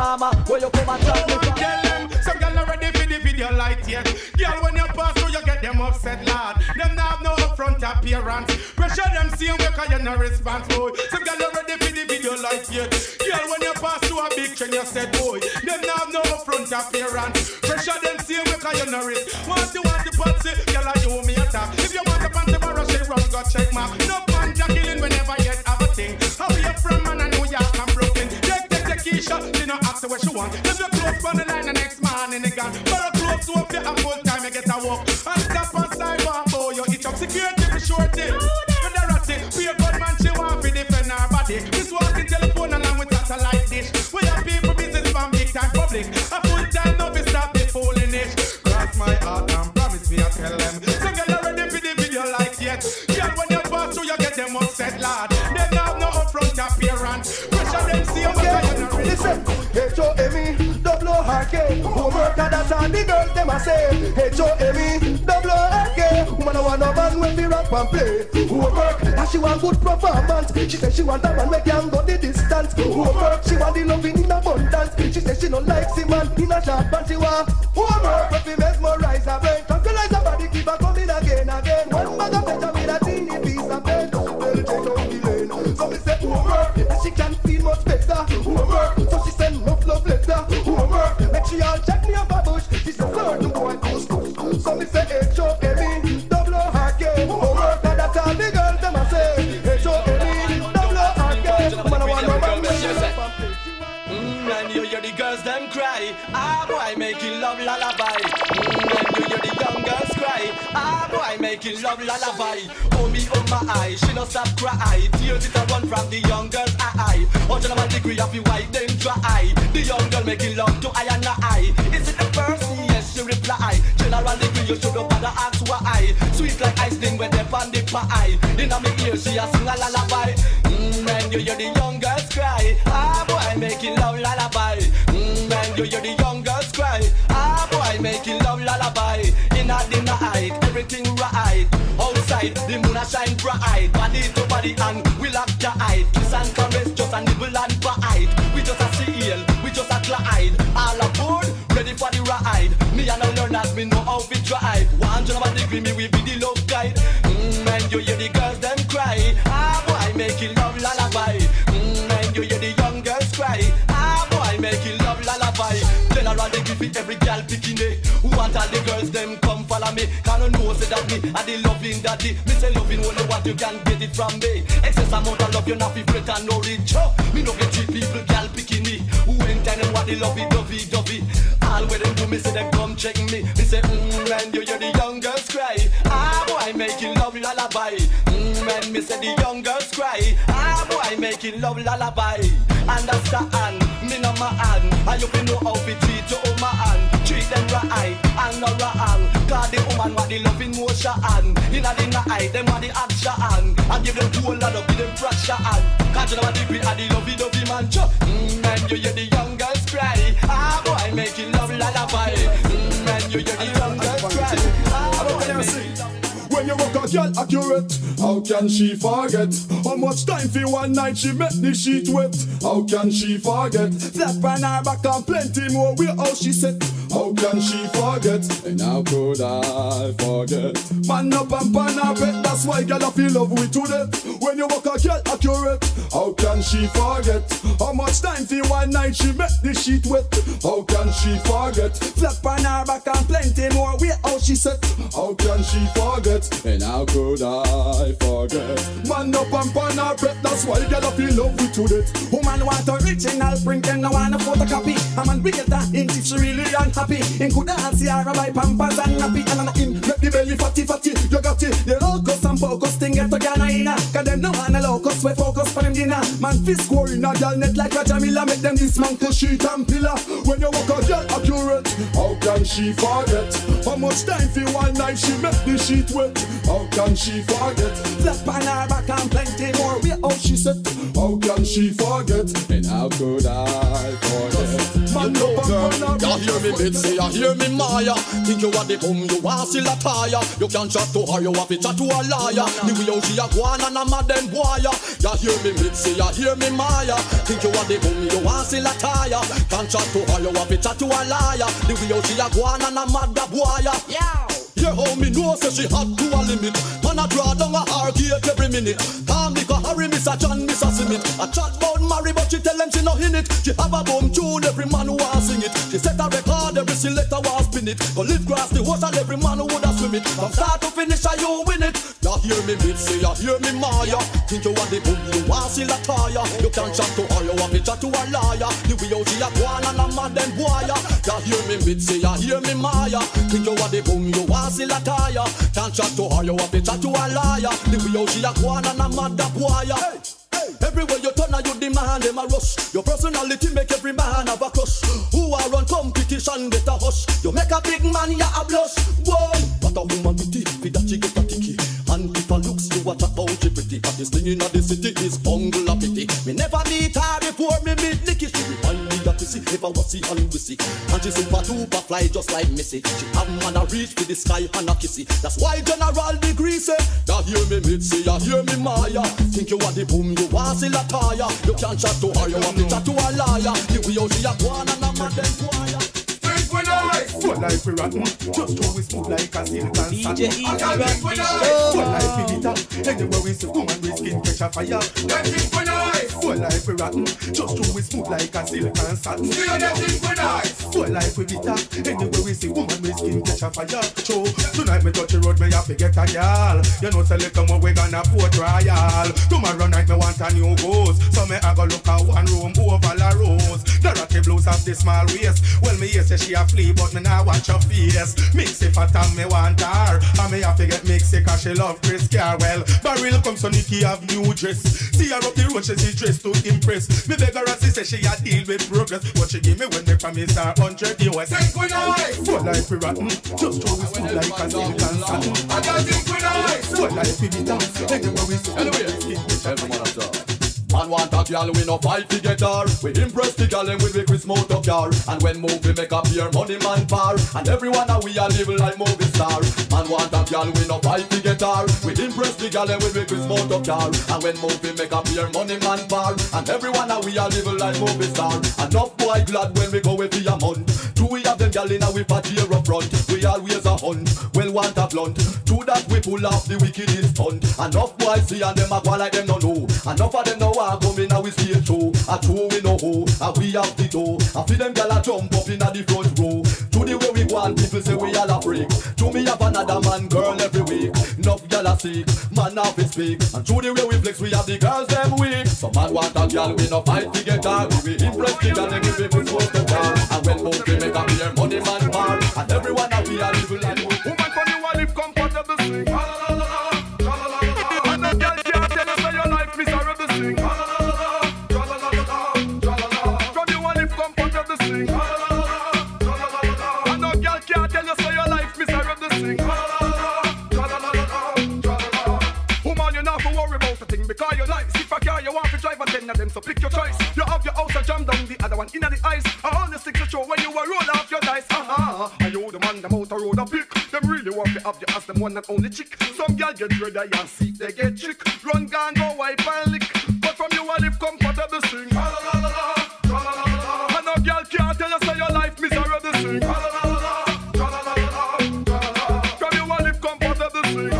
mama, where you come and talk me from? Tell them, some girl not ready for the video light yet. Girl, when you pass through, you get them upset, lad. Them not have no upfront appearance. Pressure them same way, cause you no response, boy. Some girl not ready for the video light yet. Girl, when you pass through a big train, you said, boy. Them not have no upfront appearance. Pressure them same way, cause you no risk. Want to want the patsy, girl, you owe me a tap. If you want the panty barra, she run, go check mark. No man, you're killing whenever you have a thing. How you from, man, I know you I'm broken. Take, take, take, Keisha, she no ask her what she want. If you close on the line, the next man in the gun. But a close to up you have full time, you get a walk. And stop on sidewalk, oh, you hit up security for shorty. With the ratty, be a good man, she want to defend her body. This walking telephone along with satellite dish. We have people business from big time public. A full time novice stop the foolishness. Cross my heart and promise me I tell them. So get ready for the video light yet. Girl, when you pass through, you get them upset, lad. They don't have no upfront appearance. Pressure them see how much you listen, H O M E, double O R K. Homework and that's all the girls them a say. H O M E, double O R K. Woman a want a man when we rap and play. Homework, and she want good performance. She say she want a man make can go the distance. Homework, she want the loving in abundance. She say she don't like see man in a short pants. She want homework, but we mesmerize her brain. Tranquilize her body, keep her coming again, again. One bag of pleasure with a teeny piece of bed. Well, take down the lane. So we say homework, and she can feel much better. Homework, so she send enough love letter. Homework, make she all check me up a bush. She say certain boy push push. So me say H O M E, double O R K. Homework, and that's all the girls them a say. H O M E, double O R K. Man I want no man when you rap and play. Mm, and you hear the girls them cry. Ah boy making love lullaby. Mm, and you hear the young girls cry. Ah boy making love lullaby. Oh me oh my eye, she no stop cry. Tears it a run from the young girls eye. Oh gentleman degree of the white them dry. The young girl making love to I and I. Is it the first? Yes, she reply. General degree you should have bother ask why. Sweet like ice thing when they on the pie. In a me ear she a sing a lullaby. Mm, and you hear the young girls cry. Ah boy making love lullaby. Mm, and you hear the young girls cry. Ah boy making love lullaby. In a dinner height, everything right. Outside the moon a shine bright. Body to body and we lock the eye. Kiss and caress just a nibble and bite. We just a seal, we just a glide. All aboard, ready for the ride. Me and the learners, me know how to drive. One gentleman degree, me we be the love guide. Mm, and you hear the girls them cry. Ah boy making love lullaby. Mm, and you hear the young girls cry. Ah boy making love lullaby. General degree for every girl picking it. Who want all the girls them come follow me. Can't know say that me and the loving daddy. Me say loving only what you can get it from me. Excess amount of love you not be fret and no rich. Oh, me no get cheap people girl picking me. Who ain't telling what they love it dovey dovey. All where them do me say them come check me. Me say mmm and you hear the young girls cry. Ah boy making love lullaby. Mmm and me say the young girls cry. Ah boy making love lullaby. Understand me no my hand. I you know how to treat your woman. Treat them right and not wrong. Cause the woman want the loving motion. Inna the night them want the action. And give them whole lot of give them pressure. Cause you know what the great and the lovey dovey man. Mmm and you hear the young girls cry. Ah boy making love lullaby. Mmm and you hear the young girls cry. Ah boy making love. When you walk a girl accurate, how can she forget? How much time for one night she make the sheet wet? How can she forget? Flat on her back and plenty more with how she set. How can she forget? And how could I forget? Man up and pan her bed, that's why girl I feel love with to death. When you walk a girl accurate, how can she forget? How much time for one night she make the sheet wet? How can she forget? Flat on her back and plenty more with how she set. How can she forget? And how could I forget? Man up and pan her bed, that's why girl I feel love with to death. Woman want original print, them no want a photocopy. A man bring it down in if she really unhappy. In could dance here buy pampers and nappy. And on him make the belly fatty fatty. You got it, the locust and focus thing get to Ghana inna. Cause them no want a locust, we focus for them dinner. Man fist score in a girl net like a Jamila. Make them dismantle sheet and pillar. When you walk a girl accurate, how can she forget? How much time for one night she make the sheet wet? How can she forget? Flat on her back and plenty more with how she set. How can she forget? And how could I forget? Man up and run. You hear me Bitsy, you hear me Maya. Think you want the come, you want still a tire. You can't chat to her, you have to chat to a liar. The way how she a go on and a mad them boy. You hear me Mitzi, you hear me Maya. Think you are the boom, you want still a tire. Can't chat to her, you want to chat to a liar. The way you see a go on and a mad da boy. Yeah. Yeah, how me know say she hot to a limit. Man a draw down a her gate every minute. Calm like a Harry, Miss a John, Miss a Simit. A chat about marry but she tell them she no in it. She have a boom tune, every man who want sing it. She set a record, every selector want spin it. Go live grass the ocean, every man who woulda swim it. From start to finish, I you win it. You hear me Mitzi, you hear me Maya. Think you want the boom, you want still a tire. You can't chat to her, you want to chat to a liar. The way you see a go on and a mad them boy. You hear me Mitzi, you hear me Maya. Think you want the boom, you want still a tire. Can't chat to her, you want to chat to a liar. The way you see a go on and a mad them boy. Hey. Everywhere you turn and you demand them a rush. Your personality make every man have a crush. Who are run competition get a hush. You make a big man, ya a blush. Whoa, what a woman with it, with that she get a ticky. And if a looks you watch about she pretty. But this thing in the city is bungle a pity. Me never meet her before me meet Nikki. She remind me that see if I was see and we see. And she super duper fly just like Missy. She have man a reach to the sky and a kissy. That's why General Degree say, ya hear me Mitzi, ya hear me Maya. Think you want the boom, you want still a tire. You can't chat to her, you want to chat to a liar. The way you see a go on and a man them choir. When I full life we rotten, just always move like a silk and D J Easy run the show. Full life we it up, anywhere we see woman we skin catch a fire. When I full life we rotten, just always move like a silk and satin. Full life we it up, anywhere we see woman we skin catch a fire. So tonight me touch the road, me have to get a girl. You know say like come we gonna put trial. Tomorrow night me want a new ghost, so me I go look at one room over La Rose. Dorothy Blues have the small waist. Well me yes say she a flea, but me now watch her face. Mixy fat and me want her, and me have to get Mixy cause she love Chris Carwell. Barrel come so Nikki have new dress. See her up the road, she see dress to impress. Me beg her and she say she a deal with progress. What she give me when me promise her hundred U S. Think we nice, full life we rotten, just always move like a silk and satin. I don't think we nice, full life we be done. Anywhere we see, anyway, man want a girl, we no fight to get her. We impress the girl and we make we smoke up car. And when move we make up here money man par. And everyone a we a live like movie star. Man want a girl, we no fight to get her. We impress the girl and we make we smoke up car. And when move we make up here money man par. And everyone a we a live like movie star. Enough boy glad when we go with the amount. Do we have them girl in a we party up front? We always a hunt, well want a blunt. Do that we pull off the wickedest stunt. Enough boys see and them a go like them no know. Enough of them know come in a we stage show. A true we know who, a we have the dough. A feed them gal a jump up in a the front row. To the way we want, people say we all a freak. To me have another man girl every week. Enough gal a sick, man have to speak. And to the way we flex, we have the girls them weak. Some man want a gal, we no fight to get her. We impress the gal and give people smoke the car. And when both we make a beer, money man bar. And everyone a we a live like woman from you a live comfortable swing. And the girl can't tell us how your life miserable swing. Because you like, if a car you want to drive and ten of them, so pick your choice. You have your house and jam down the other one in the ice. I only stick to show when you a roll off your dice. Aha, and you the man, the motor road a pick. Them really want to have you as them one and only chick. Some girl get ready and see they get chick. Run, gun, go wipe and lick. But from you a live comfortable swing. And no girl can't tell you so your life miserable swing. From you a live comfortable swing.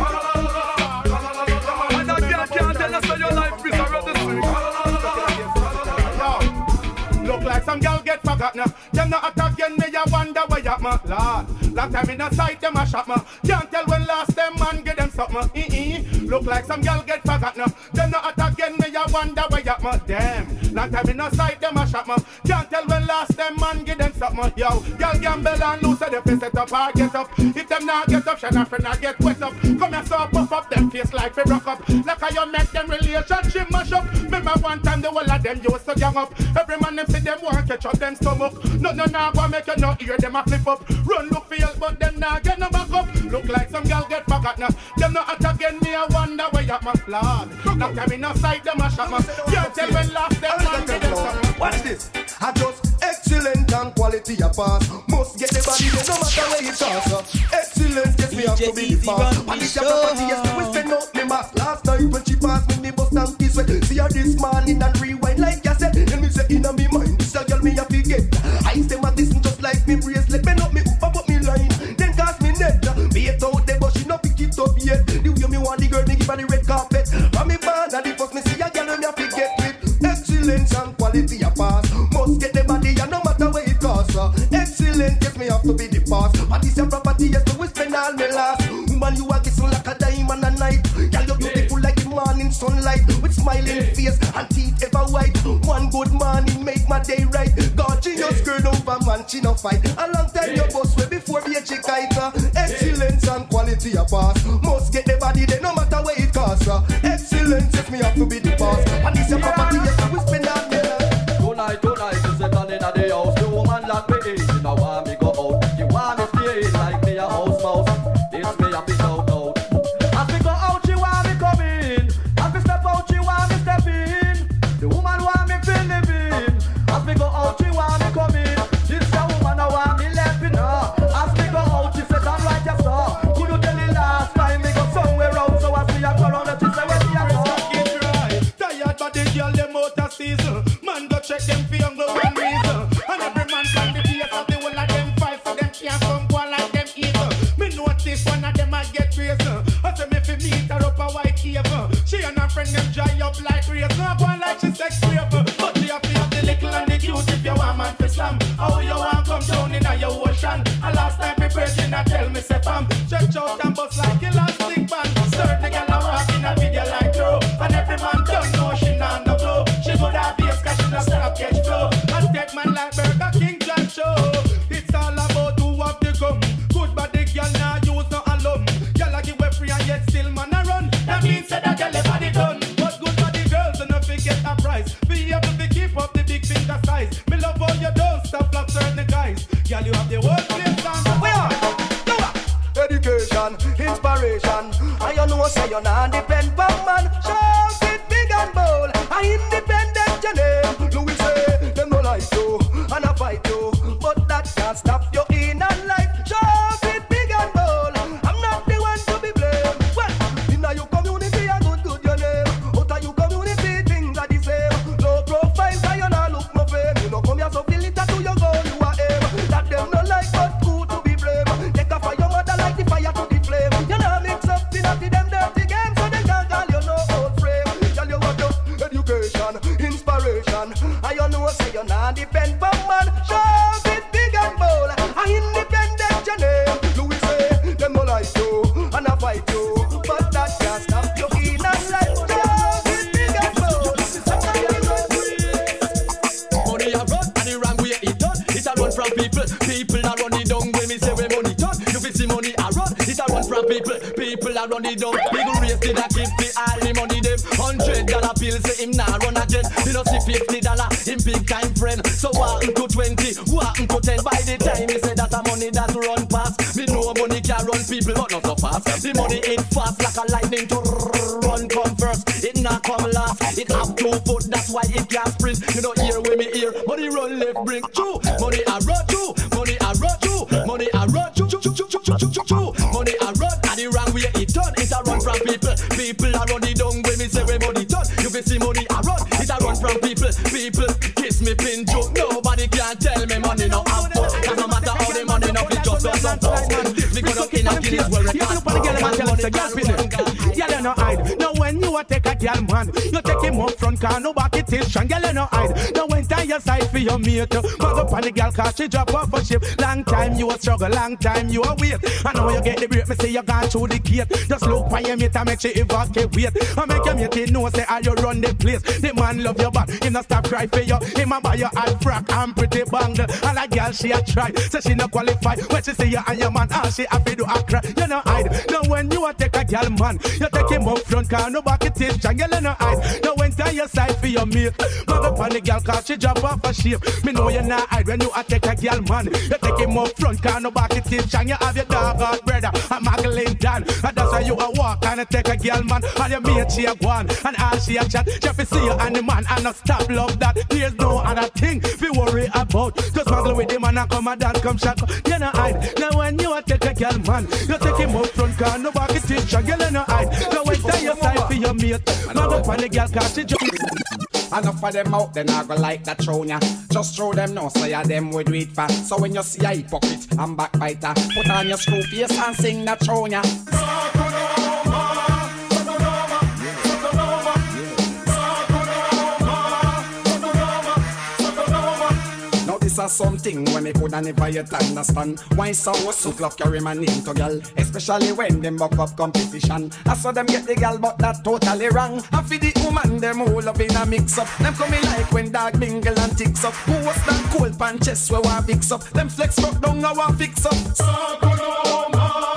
Like some girl get forgotten. Them not attack again, me I wonder why you my lord. Long time in the sight, them a shot me. Can't tell when last them man get them something. E-e. Look like some girl get forgotten. Them not attack again, me I wonder why you my damn. Long time in the sight, them a shot me. Can't tell when last them man get them something. Yo, girl gamble and lose so they face set up or get up. If them not get up, shall not friend not get wet up. Come here so puff up them face like they rock up. Like how you make them relationship mash up. Remember one time the whole of them used to gang up. Every man them see them want catch up them stomach. No, no, no, go make you no ear them a flip up. Run look for you, but them not get no back up. Look like some girl get forgotten. Them not attack again, me I wonder where you my lord. Long time in no sight, them a shot me. Can't tell when last them man get them something. Watch this. I just excellent and quality a pass. Must get the body, no matter where you toss up. Excellence gets me up to be the fast. And it's your property, yes, we spend out me mask. Last night when she passed me, me bust and kiss. See her this man you me want the girl, me give her the red carpet. From me born and the first me see a girl, me have to get with excellence and quality a pass. Must get the body and no matter where it costs. Uh. Excellent, yes me have to be the boss. But this your property, yes me will spend all me last. Woman, you are kissing like a diamond at night. Girl, you beautiful like the morning sunlight, with smiling face and teeth ever white. One good morning make my day right. Gorgeous girl over man, she no fight. A long time your boss way before be a chick kite. Uh. Excellence and quality a pass. Must get the body there no matter where it costs. Uh. Excellence, yes me have to be the boss. And this your property, yes me will spend all me last. Tonight, tonight, you sit down in the house. The woman lock me in, she no want me go out. You want me stay in like me a house mouse. This me a pick out out. As me go out, she want me come in. As me step out, she want me step in. The woman want me feel living. As me go out, she want me come in. This a woman I want me left in her. As me go out, she said I'm right yes sir. Could you tell the last time me go somewhere out? So as me a go round, she say where me a go. Tired but the girl them out of season. Man go check them for young one reason. And every man can be place of the whole of them fight for them can't come go like them evil. Me notice one of them I get reason. I say me fi meet her up a white cave. She and her friend them dry up like raisin. Go like she sex rape. But you have to have the little and the cute if you want man to slam. How you want come down in your ocean? And last time me virgin I tell me say fam. Stretch out and bust like elastic band. Stir the girl and walk in a video like throw. And every man don't know she not no blow. She good at bass cause she not stop catch flow. And take man like Burger King John Show. It's all about who have the gum. Good body girl now use no alum. Girl I give way free and yet still man a run. That means that that girl everybody done. But good body girls and if you get a prize. Be able to keep up the big finger size. Me love all you don't stop flop certain guys. Girl you have the whole place on the way. Education, inspiration. And you know say you're not depend on man. Show it big and bold. I independent your name. Louis say them no like you and I fight you, but that can't stop you in and life. Show it big and bold. I'm not the one to be blamed. Well, in your community I good good your name. Out of your community things are the same. Low profile, I you not look no fame. You know come here so feel it to your goal you are aim. That them no like but who to be blamed. Take a fire your mother like the fire to the flame. You know mix up in at them dirty games so they can't call you no old frame. Tell you what the education, inspiration. I you know say you not depend on man. Show it big and bold. I independent your name. Louis say them no like you and I fight you, but that can't stop you in a life. Show it big and bold. Money a run and the wrong way it done. It a run from people. People a run it down when me say where money done. You fi see money a run. It a run from people. People a run it down. People raise did a keep the all the money them. Hundred dollar bills say him nah run again. You know see fifty dollar him big time friend. So walking to twenty, walking to ten. By the time he say that a money that run past, me know money can run people but not so fast. The money ain't fast like a lightning to run come first. It not come last. It have two foot that's why it can't sprint. You know here when me here money run left bring true. Money a run true. Money a run true. Money a run true. Money a run and the wrong way it done. It a run from people. People a run it down when me say where money done. You can see money a run. It a run from people. People kiss me pin joke. Nobody can tell me money no have fun. Cause no matter how the money no fit just run some fun. This me go up in a Guinness World Record. You look at the girl and tell him say girl business. Girl you no hide. Now when you a take a girl man, you take him up front car no back it is strong. Girl you no hide. Now when tie your side for your mate, bag up on the girl cause she drop off a ship. Long time you a struggle, long time you a wait. I know you get the break, me say you gone through the gate. Just look for your mate and make sure you evacuate wait. I make your mate know say how you run the place. The man love your back, he no stop cry for you. Him a buy your hot frack and pretty bangle. And a girl she a try, so she no qualify. When she see you and your man, all she happy do a cry. You no hide. Now when you a take a girl man, you take him up front car no back it is strong. You no hide. Now when tie your side for your mate, bag up on the girl cause she drop off a shape. Me know you not hide when you a take a girl man. You take him up front car no back it is strong. You have your dog out brother, a Magdalene Dan. And that's why you a walk and a take a girl man. And your mate she a go on and all she a chat. Just to see you and the man and not stop love that. There's no other thing we worry about. Just muggle with him and I come and dance come shot. You no hide. Now when you a take a girl man, you take him up front car no back it is strong. You no hide. Now when tie your side for your mate, mag up on the girl cause she jump. Enough of them out, then I go like that throw ya. Just throw them now, so ya them would do it fast. So when you see a hypocrite and backbiter, put on your screw face and sing that throw ya. something when me coulda never yet understand. Why some was so love carry my name to girl, especially when them buck up competition. I saw them get the girl, but that totally wrong. I feel the woman them all up in a mix up. Them coming like when dog mingle and ticks up. Who was that cold pan chest where I fix up? Them flex rock down I want fix up. Sakunoma.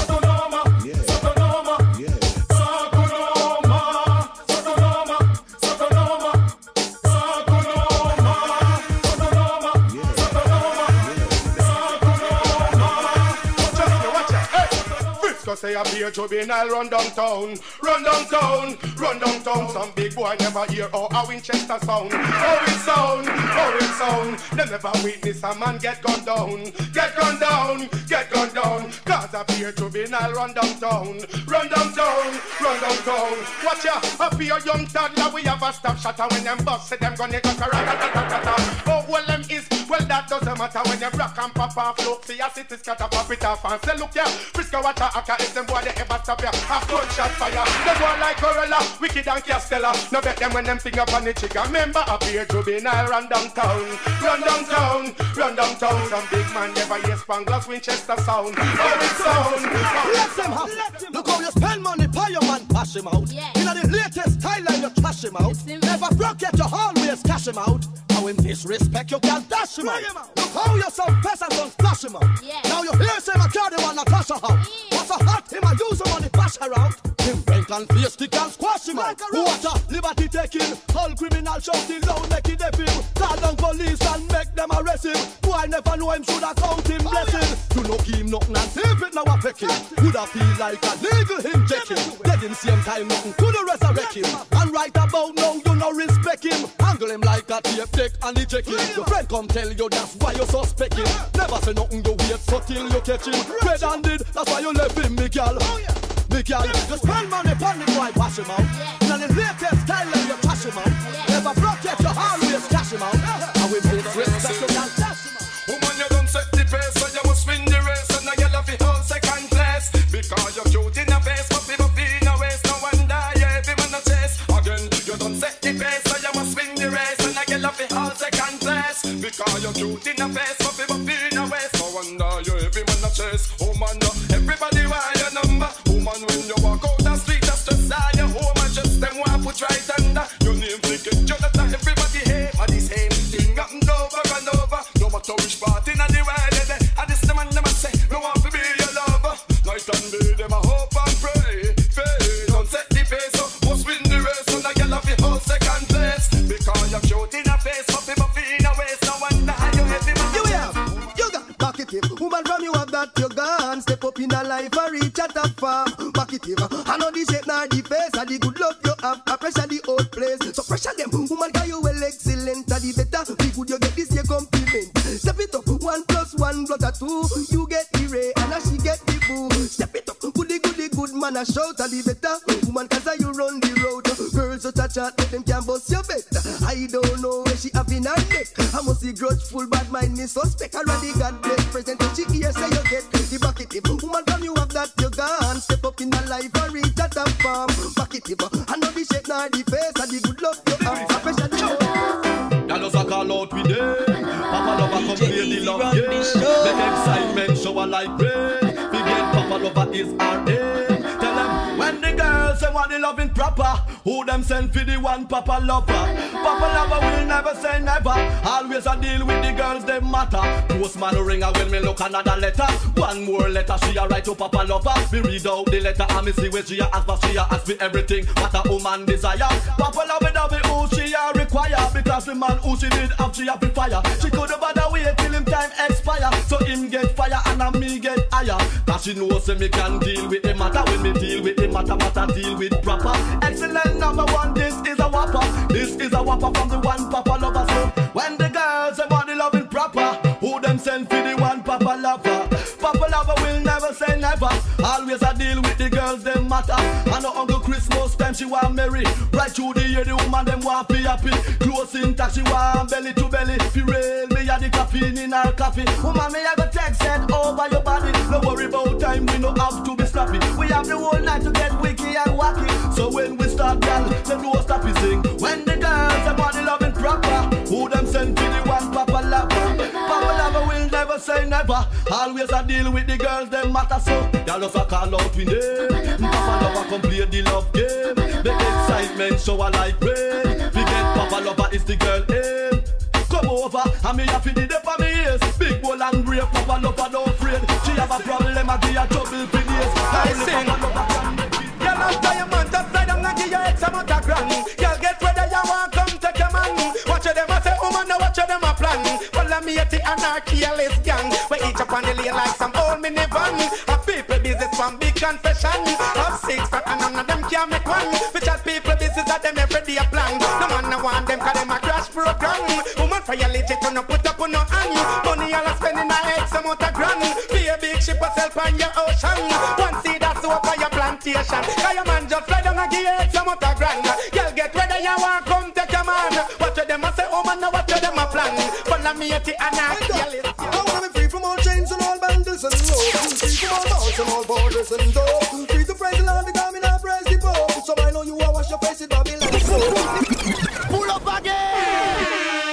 Say a beer juvenile run downtown, run downtown, run downtown. Some big boy never hear how a Winchester sound. How it sound, how it sound. They never witness a man get gunned down, get gunned down, get gunned down. Cause a beer juvenile run downtown, run downtown, run downtown. Watch ya, a beer young toddler we have a stop shot. And when them bust them gonna go rat-a-tat-tat-tat. Oh well them is, well that doesn't matter. When them rock and pop off, look see a city scatter pop it off and say look ya, Frisco water aka. If them boy they ever stop ya, a gunshot fire. Them boy like Corolla, Wicked and Castella. No bet them when them finger on the trigger. Remember a beer juvenile run downtown, run downtown, run downtown. Some big man never hear Spanglers Winchester sound. Oh it sound. Let them have. Look how you spend money, pay your man, pass him out. Yeah. In the latest style and you trash him out. Never broke yet you always cash him out. How in disrespect you can dash him out. Look how you some peasants don't splash him out. Yeah. Now you hear say my cardi one Natasha out. What's a hot him I use him on the bash her out. Him rank and face stick and squash him out. Water, liberty taking, all criminal shouting loud make it dip him. Call down police and make them arrest him. Boy never know him should have count him blessing. You know give him nothing and tape it now a peck him. Would have feel like a legal him checking. Dead him same time nothing could have resurrect him. And right about now you no respect him. Handle him like a tape deck and he check him. Your friend come tell you that's why you suspect him. Never say nothing you wait so till you catch him. Red handed, that's why you left him, Miguel. Miguel, you spend money upon the boy, wash him out. Yeah. And the latest style and you trash him out. Yeah. Never broke yet, you always cash him out. Yeah. And we put respect, you can cash him out. Woman, you don't set the pace, so you must win the race. And I get off the whole second place. Because you're cute in the face, but people in the waist. No wonder you every man a chase. Again, you don't set the pace, so you must win the race. And I get off the whole second place. Because you're cute in the face, but people in the waist. No wonder you every man a chase. Woman, everybody want your number. Woman, when you walk out the street, just to sign your home and just them want put right under your name. Think it, Jonathan, everybody hate for the same thing. Happened over and over. No matter which part in the world, and this the man them a say, no want to be your lover. Night and day, them a hope and pray. Faith, don't set the pace, so must win the race. And I get off the whole second place. Because you're cute in the face, but people in the waist. No wonder you heavy man. You have, you got back it in. Woman from you have that you gone. Step up in a life and reach at a farm. Back it in. I know the shape nor the face. And the good love you have. I pressure the old place. So pressure them. Woman can you well excellent. And the better. The good you get this year compliment. Step it up. One plus one plus a two. You get the ray and she get the boo. Step it up. Goody goody good man a shout. And the better. Woman cause you run the road. Girls so touch out. Let them can bust your bed. I don't know where she have in her neck. I must see grudgeful bad mind me suspect. Already God bless present. She hear say you get the bucket if woman from you have that you gone. Step up in the life and reach at a farm. Bucket if I know the shape nor the face and the good love you have. I pressure the show. Y'all just a call out with them. Papa lover come play the love game. Make excitement show a like rain. Forget Papa lover is our aim. Tell them when the girls say want the loving proper, who them send for the one Papa lover. Papa lover will never say never. Always a deal with the girls they matter. Postman ring a when me look another letter. One more letter she a write to Papa lover. Me read out the letter and me see where she a ask for. She a ask for everything what a woman desire. Papa lover know me who she a require. Because the man who she did have she a be fire. She could have bother wait till him time expire. So him get fire and a me get higher. Cause she knows say me can deal with the matter. When me deal with the matter, matter deal with proper. Excellent number one, this is a whopper. This is a whopper from the one Papa lover. So when the girls say want the loving proper, who them send for the one Papa lover. Papa lover will never say never. Always a deal with the girls them matter. And no Uncle Christmas time she want marry. Right through the year the woman them want be happy. Close in touch she want belly to belly. Fi rail me a the caffeine in her coffee. Woman me a go text send over your body. No worry about time we no have to be sloppy. We have the whole night to get wicky and wacky. So when we start girl, them no stop we sing. When the girls them want the loving proper, who them send for the one Papa lover. say never. Always I deal with the girls, them matter so. Y'all just a call out with name. Papa lover come play the love game. The excitement show a like rain. Forget Papa lover is the girl aim. Come over, and me have to do the for me ears. Big bull and brave, Papa lover no afraid. She have a problem, I give her trouble for days. I sing. Girl, after your man, just slide down and give your ex a month a grand. Girl, get ready, you want come take your man. Watch them a say, oh man, now watch them a plan. Follow me at the anarchy-less gang. We each up on the lane like some old minivan. A people business from big confession. Of six fat and none of them can make one. Because people business at them every day a plan. No man no want them cause them a crash program. Woman for your legit to no put up on no hand. Money all a spending a ex a month a grand. Be a big ship yourself on your ocean. One seed that's over your plantation. Cause your man just fly down and give you ex a month a grand. Girl get ready you want come take your man. Watch them a say oh man now watch them a plan. Follow me at the anarchy. I wanna be free from all chains and all bundles and ropes. Free from all bars and all borders and dope. Free to praise the Lord because me not praise the Pope. So I know you are wash your face with Babylon soap. Pull up again.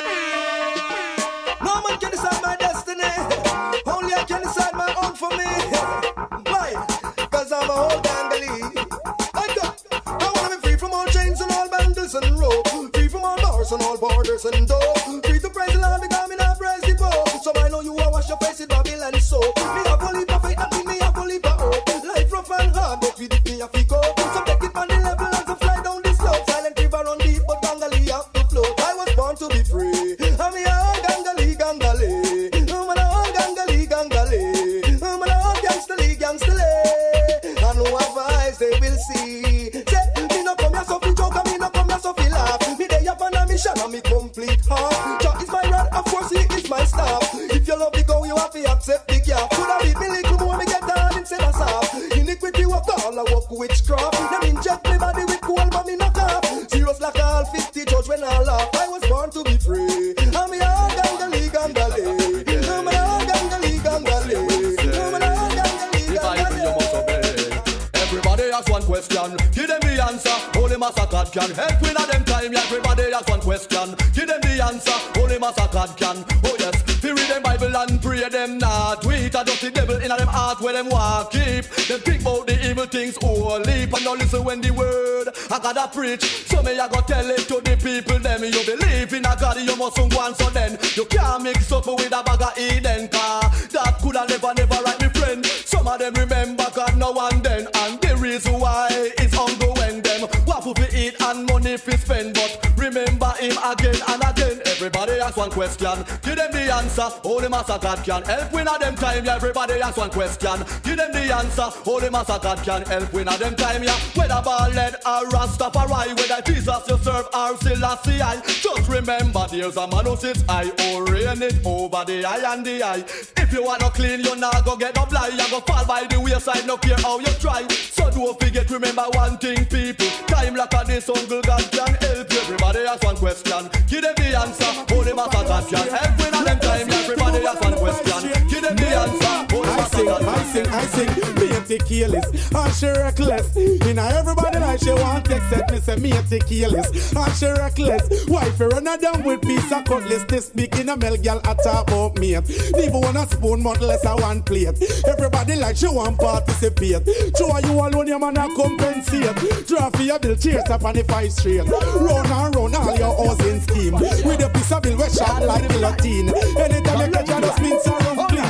No man can decide my destiny. Only I can decide my own for me. Why? Cause I'm a whole gangalee. I got, I wanna be free from all chains and all bundles and ropes. Free from all bars and all borders and dope. Free to praise the Lord because me not praise the Pope. So I know you are wash your face with Babylon soap. Me have a leap of faith and me have a leap of hope. Life rough and hard, but with it me have to go. So take it on the level and so fly down the slope. Silent river run deep, but gangalee have to float. I was born to be free. I'm a gangalee, gangalee. I'm a gangalee, gangalee. I'm a gangster lee, gangster lee. I know what eyes they will see. Say, me no come here so fi joke, and me no come here so fi laugh. Me dey up on a mission and me complete heart. Jah is my rod, of course he is my staff. If you love the go, you have to accept the gap. Could I beat me little more, me get down instead of soft. Iniquity walk all, I walk witchcraft. Them inject me body with cool, but me not up. Serious like all fifty judge when I laugh. I was born to be free. I'm a gangalee, gangalee. I'm a gangalee, gangalee. I'm a gangalee, gangalee. Everybody has one question, give them the answer. Only Master God can help in at them time. Everybody has one question, give them the answer. Only Master God can. Oh yes, we read them Bible and pray them not. We hit a dirty devil in a them heart where them walk keep. Them think about the evil things only. And now listen when the word I gotta preach. So me I go tell it to the people them. You believe in a God, you must go on. So then you can't mix up with a bag of Eden car. That could have never, never right, me friend. Some of them remember God now and then. And the reason why is hunger when them waffle fi eat and money fi spend. But remember him again and again. Everybody has one question, give them the answer. Only Master God can help win at them time. Yeah, everybody has one question, give them the answer. Only Master God can help win at them time. Yeah, whether Ballad or Rastafari, whether Jesus you serve or Selassie I. Just remember there's a man who sits high, or rain it over the eye and the eye. If you want to clean, you not go get no blind. You go fall by the wayside, no care how you try. So don't forget, remember one thing, people. Time like a this, Uncle God can help you. Everybody has one question, give them the answer. Only Master God can help win at them time. Everybody has one question, give them the answer. Only Master God can. I sing, I sing, me a tequilas, and she reckless. In everybody like she want to accept me, say me a tequilas, and she reckless. Wife run her down with piece of cutlass. This big in a mel girl a talk about me. Never want a spoon, much less a one plate. Everybody like she want participate. Show you alone, your man a compensate. Draw for your bill, cheers up on the five straight. Run and run all your housing scheme. With a piece of bill, we shot like guillotine. Anytime you catch her, just means around clean.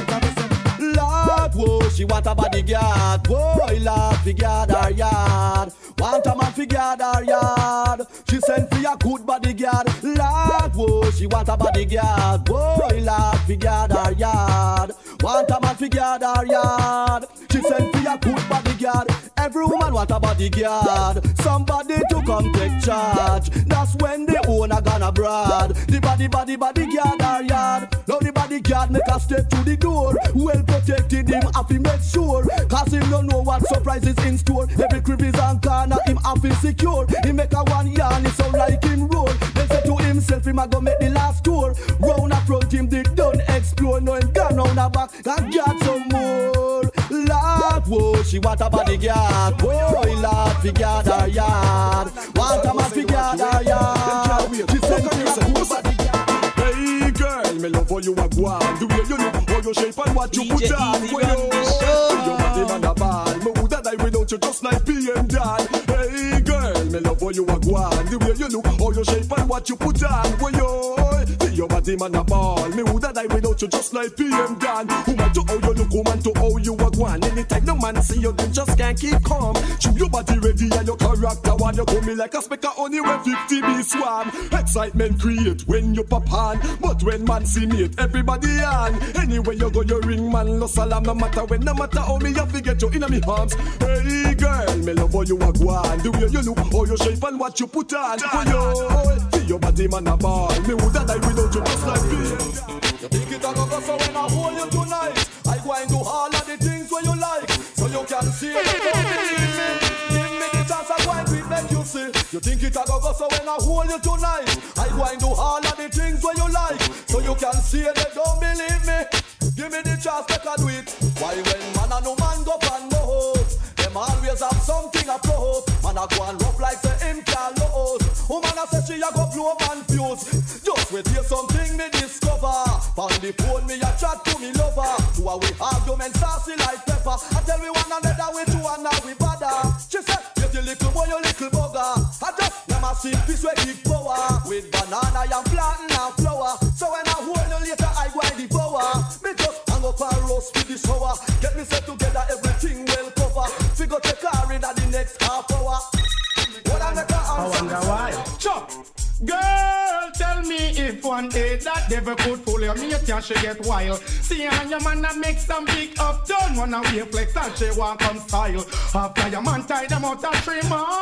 Lord, whoa, she want a bodyguard. Boy, Lord, fi guard her yard. Want a man fi guard her yard. She sent for a good bodyguard. Lord, whoa, she want a bodyguard. Boy, Lord, fi guard her yard. Want a man fi guard her yard. She sent for a good bodyguard. Every woman want a bodyguard. Somebody to come take charge. That's when the owner gonna brad. The body, body, bodyguard her yard. Now the bodyguard make a step to the door. Well protected, him have to make sure. Cause him don't know what surprises in store. Every crib is on corner, him have to secure. He make a one yarn, it sound like him roll. Then say to himself, him a go make the last tour. Round up front him, they don't explore. No him gone round the back, and got some more. Lord, whoa, she want a bodyguard. Boy, Lord, fi guard her yard. Want a man fi guard her yard. She said, hey girl, me love how you a go on. The way you look, how your shape and what you put on. Well, yo, your body man a ball. Me woulda die without you just like P M Dad. Hey girl, me love how you a go on. The way you look, how your shape and what you put on. Well, yo, your body man a ball. Me woulda die without you just like P M Dad. Woman to how you look, woman to how you a go on. Anytime no man see you, them just can't keep calm. Chew your body ready and your character one. You come me like a speck of honey when fifty bee swarm. Excitement create when you pop on, but when man see me, everybody on. Anyway you go, you ring man, no salam. No matter when, no matter how me have to get you in my arms. Hey girl, me love how you a go on. The way you look, how you shape and what you put on. For you, see your body man a ball. Me woulda die without you just like me. You think it a go go, so when I hold you tonight, I go and do all of the things where you like, so you can see it. Don't believe me. Give me the chance, I go and do it, make you see. You think it a go go, so when I hold you tonight, I go and do all of the things where you like, so you can see it. Don't believe me. Give me the chance, make I do it. Why when man and no man go and no hope, them always have something a pro. Man a go and rough like say him can't lose. Woman a say she a go blow man fuse. Just wait till something me discover. On the phone me a chat to me lover. To a we argument saucy like pepper. I tell we one another we two and now we bother. She said, you the little boy, you little bugger. I just never see peace with big power. With banana I am planting and flower. So when I hold you later I go and devour. Me just hang up and roast with the shower. Get me set together, everything well cover. Figure take car in at the next half hour. What I make a answer? I wonder why. Chop. Girl, tell me if one day that devil could fool your mate and she get wild. See and your man a make some big uptown. Wanna wear flex and she want come style. After your man tie them out a three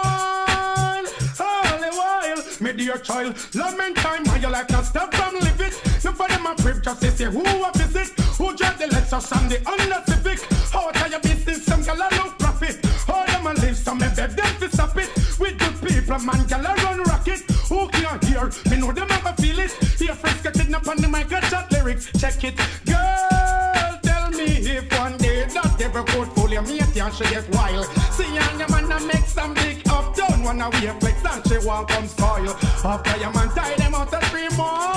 man. All the while, me dear child, lament time how you like to stop from live it. No for them a crib just to say who a visit. Who drive the Lexus and the Honda Civic. How tell your business some gal a no profit. How them a live some me beg them to stop it. With good people man gal a run rocket. Who can't hear? Me know them ever feel it. Here friends get kidnapped on the mic and chat lyrics. Check it. Girl, tell me if one day that devil could fool your mate and she get wild. See and your man a make some big uptown. Wanna wear flex and she want come spoil. After your man tie them out a three more.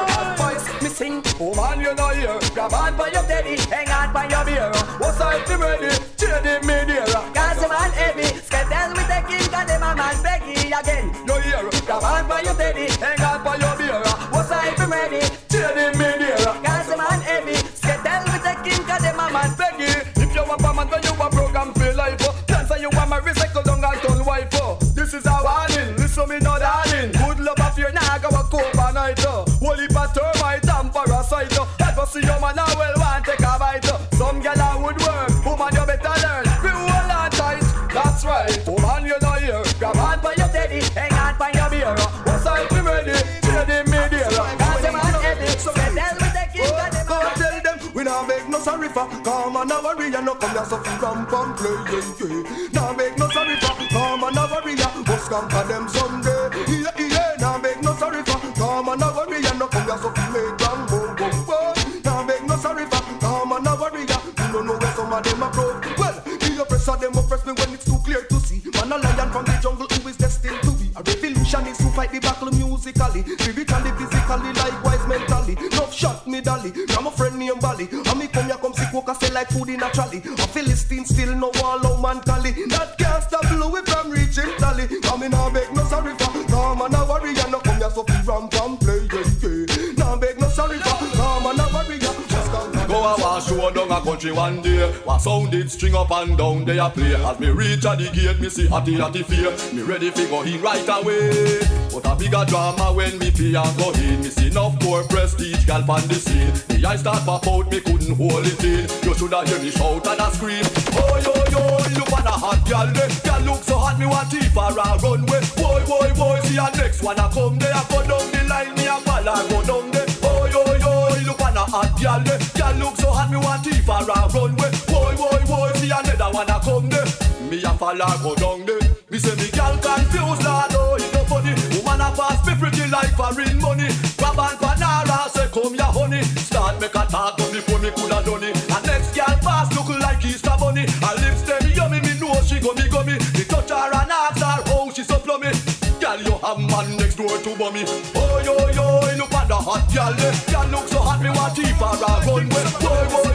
Me sing, oh man, you know here. Grab on by your teddy, hang on by your beer. What's up to ready? Chidi me dear. Cause the man heavy, skeleton with the king, cause the man man beggy again. No here, grab on by your teddy, hang on by your beer. What's up to ready? Chidi me dear. Cause the man heavy, skeleton with the king, cause the man man beggy. If you want a man, then you a program for life. Cancer you want my recycle down and turn wife. This is a warning, listen me no darling. Good love of your naga wa copa night. Holy pattern my damn parasite. Ever see your man now well want take a bite. Some gal a would work, woman you better learn. We hold on tight, that's right. Woman you know here, grab on by your teddy, hang on by your beer. What's up be ready, chidi me dear. Cause the man heavy, so get them with the king. Go tell them, we not make no sorry for. Come on, no worry, you no come here so fi ram pam play, yeah, yeah. Now make no sorry for. Come on, no worry, ya must come for them someday. Yeah, yeah, now make no sorry for. Come on, no worry, ya no come here so fi make them boom, boom, boom. Now make no sorry for. Come on, no worry, ya you don't know where some of them are broke. Well, the oppressor them oppress me when it's too clear to see. Man a lion from the jungle who is destined to be a revolutionist who fight the battle musically, spiritually, physically, likewise mentally. Love shot me dolly, I'm a friend named Bali. And me come here come sick walk, I say like food in a trolley. A Philistine still no wall, no man cali. That can't stop Louis from reaching tally. Come in now beg no sorry for. Come on now worry, ya no come here so fi ram pam play, yeah, yeah. Now beg no sorry for. Come on now worry, ya just come. Go a wash show down a country one day. What sound it string up and down they a play. As me reach at the gate, me see hatty hatty fear. Me ready fi go in right away. But a bigger drama when me pay and go in. Me see enough poor prestige gal pan the scene. The eyes start pop out, me couldn't hold it in. You shoulda hear me shout and a scream. Oh yo yo, look at a hot gal there. Gal look so hot, me want tea for a runway. Boy boy boy, see a next one a come there. Go down the line, me a fall and go down there. Oh yo yo, look at a hot gal there. Gal look so hot, me want tea for a runway. Boy boy boy, see another one a come there. Me a fall and go down there. Me say me gal confused, lad, oh it no funny. Woman a pass me pretty like for real money. Grab and panara, say come ya honey. Start make a talk on before me coulda done it. And next gal pass look like Easter bunny. Her lips them yummy, me know she gummy gummy. Me touch her and ask her how she so plummy. Gal you have man next door to bummy. Oh yo yo, look at the hot gal. Gal look so hot, me want tea for a runway. Boy boy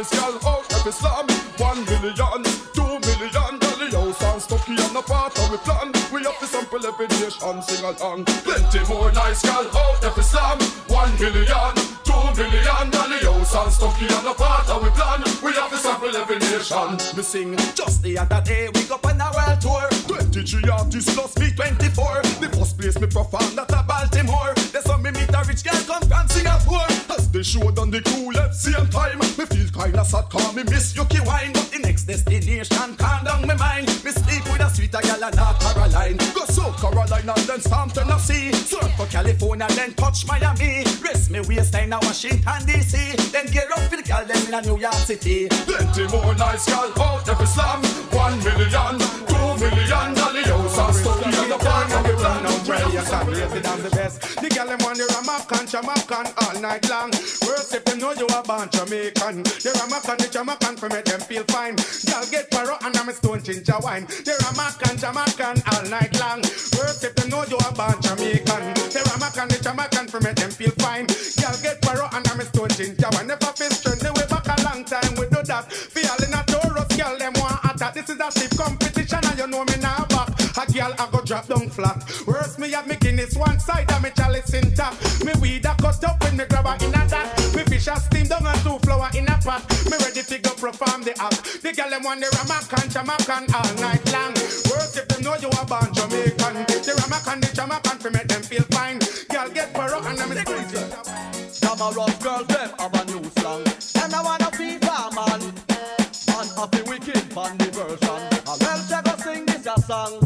nice girl out every slam. One million, two million, dolly house and stucky and a part of we plan. We have to sample every nation, sing along. Plenty more nice girl out every slam. One million, two million, dolly house and stucky and a part of we plan. We have to sample every nation. We sing just the other day, we go on a world tour. twenty-three artists plus me twenty-four. The first place me perform that a Baltimore. There's some me meet a rich girl come from Singapore. As they showed on the cool left same time, me feel kinda sad cause me miss Yuki wine. But the next destination calm down my mind. Me sleep with a sweeter girl and North Caroline. Go South Carolina and then Storm Tennessee. Surf for California then touch Miami. Rest me waistline in Washington D C. Then get up for the girl them in a New York City. Plenty more nice girl out every slam. One million, two million, dolly house and stuff in the park and we plan out well. Yes, I'm rated on the best. The girl them on the Ramakan, Jamaican all night long. Worse if they know you are born Jamaican. The Ramakan, the Jamaican for make them feel fine. Girl get paro and I'm a stone ginger wine. The Ramakan, Jamaican all night long. Worse if they know you are born Jamaican. The Ramakan, the Jamaican for make them feel fine. Girl get paro and I'm a stone ginger wine. Never feel strength, they way back a long time we do that. Feeling a Taurus, girl them want attack. This is a stiff competition and you know me now back. A girl I go drop down flat. Worse me have me Guinness one side and me chalice in top. Me weed a cut up when me grab her in a that. Me fish a steam down and two flour in a pot. Me ready to go perform the act. The girl them want the Ramakan, Jamaican all night long. Worse if them know you are born Jamaican. The Ramakan, the Jamaican for make them feel fine. Girl get paro and I'm a crazy. Some a rough girls them have a new song. And I wanna be man. And happy wicked on the version. A well check us sing this a song.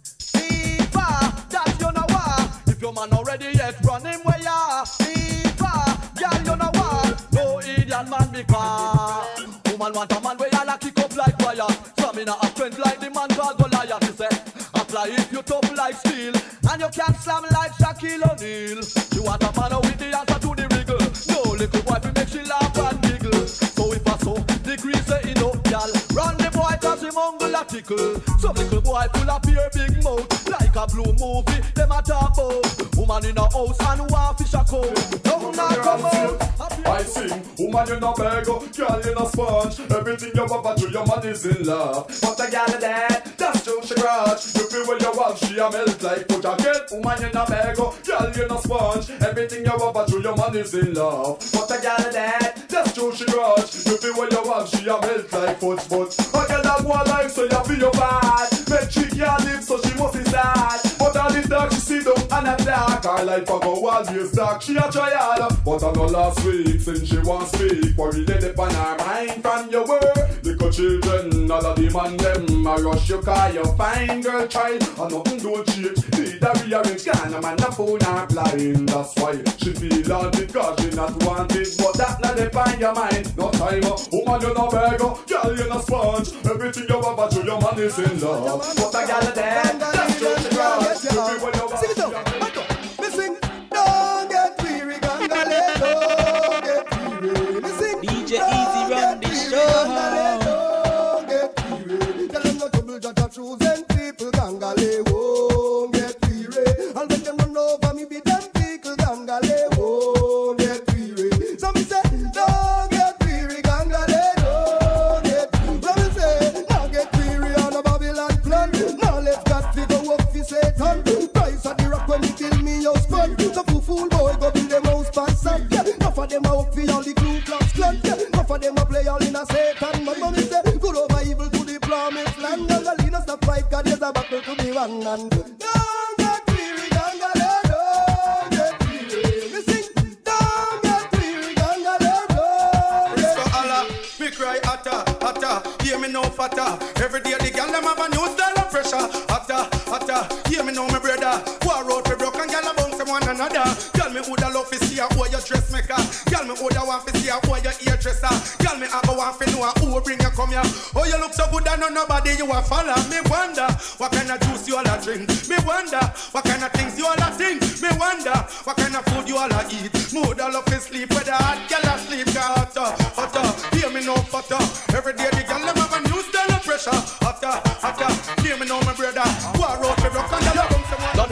FIFA, that you know what. If your man already yet run him where ya. FIFA, girl you know what. No idiot man because woman want a man where ya like kick up like fire. Stamina a strength like the man called Goliath. He say, apply if you tough like steel. And you can slam like Shaquille O'Neal. You want a man with the answer to the wriggle. No little boy to make she laugh and giggle. So if I so degree say you know, y'all run the boy cause him ungle a tickle. Some little boy full of pure big mouth. Like a blue movie, them a talk about. Woman in a house and one fish a coat. No not come out. I sing, woman you no beg, girl you no sponge. Everything you ever do, your man is in love. But a girl that, that's true she grudge. You feel when you walk, she a melt like put a kid. Woman you no beg, girl you no sponge. Everything you ever do, your man is in love. But a girl that, that's true she grudge. You feel when you walk, she a melt like foot foot. A girl that go alive so you feel your bad. Make she can't live so she must be sad. But all the dark she see them and a dark. Her life a go always dark, she a try hard. But I know last week since she won't speak. Worry dead upon her mind from your word. Little children, all of them and them I rush you cause you fine girl child. And nothing don't change, need a rearrange. Can a man a phone her blind. That's why she feel all because she not wanted. But that not define your mind. No time, woman you no beg, girl you no sponge. Everything you ever do, your man is in love. But I got a dad, that's true she grows. Sing it up, me sing. Don't get weary, gangale, don't get weary. Me sing. D J Easy run the show. Don't get weary. Tell them no trouble, judge of choosing people, gangale, won't get weary. I'll make them run over me, be them people, gangale, won't get weary. So me say, don't get weary, gangale, don't get weary. So me say, don't get weary on a Babylon plan. Now let's got to go up for Satan. Price of the rock when he kill me, your spun. So fool fool boy, go build them house past and yeah. Enough of them a up for all the Ku Klux Klan. Yeah. Enough of them a play all in a Satan. Man, me say, good over evil to the promised land. Gangalina stop fight, cause there's a battle to be won. And don't get weary, Gangale, don't get weary. Me sing, don't get weary, Gangale, don't get weary. Allah, me cry hotter, hotter, hear me no fatter. Every day the girl them have a new style of pressure. Hotter, hotter, hear me know my brother. War out we broke and girl a bounce them one another. Girl me woulda love to see a who your dressmaker. Girl me woulda want to see a who your hairdresser. Girl me a go want to know a who bring you come here. Oh you look so good and nobody you a follow. Me wonder what kind of juice you all a drink. Me wonder what kind of things you all a think. Me wonder what kind of food you all a eat. Me woulda love to sleep with a hot girl a sleep. Cause hotter, hotter, hear me no fatter. Every day the girl them have a new style of pressure. Hotter, hotter, hear me know my brother. War out we broke and girl a bounce them one. Don't depend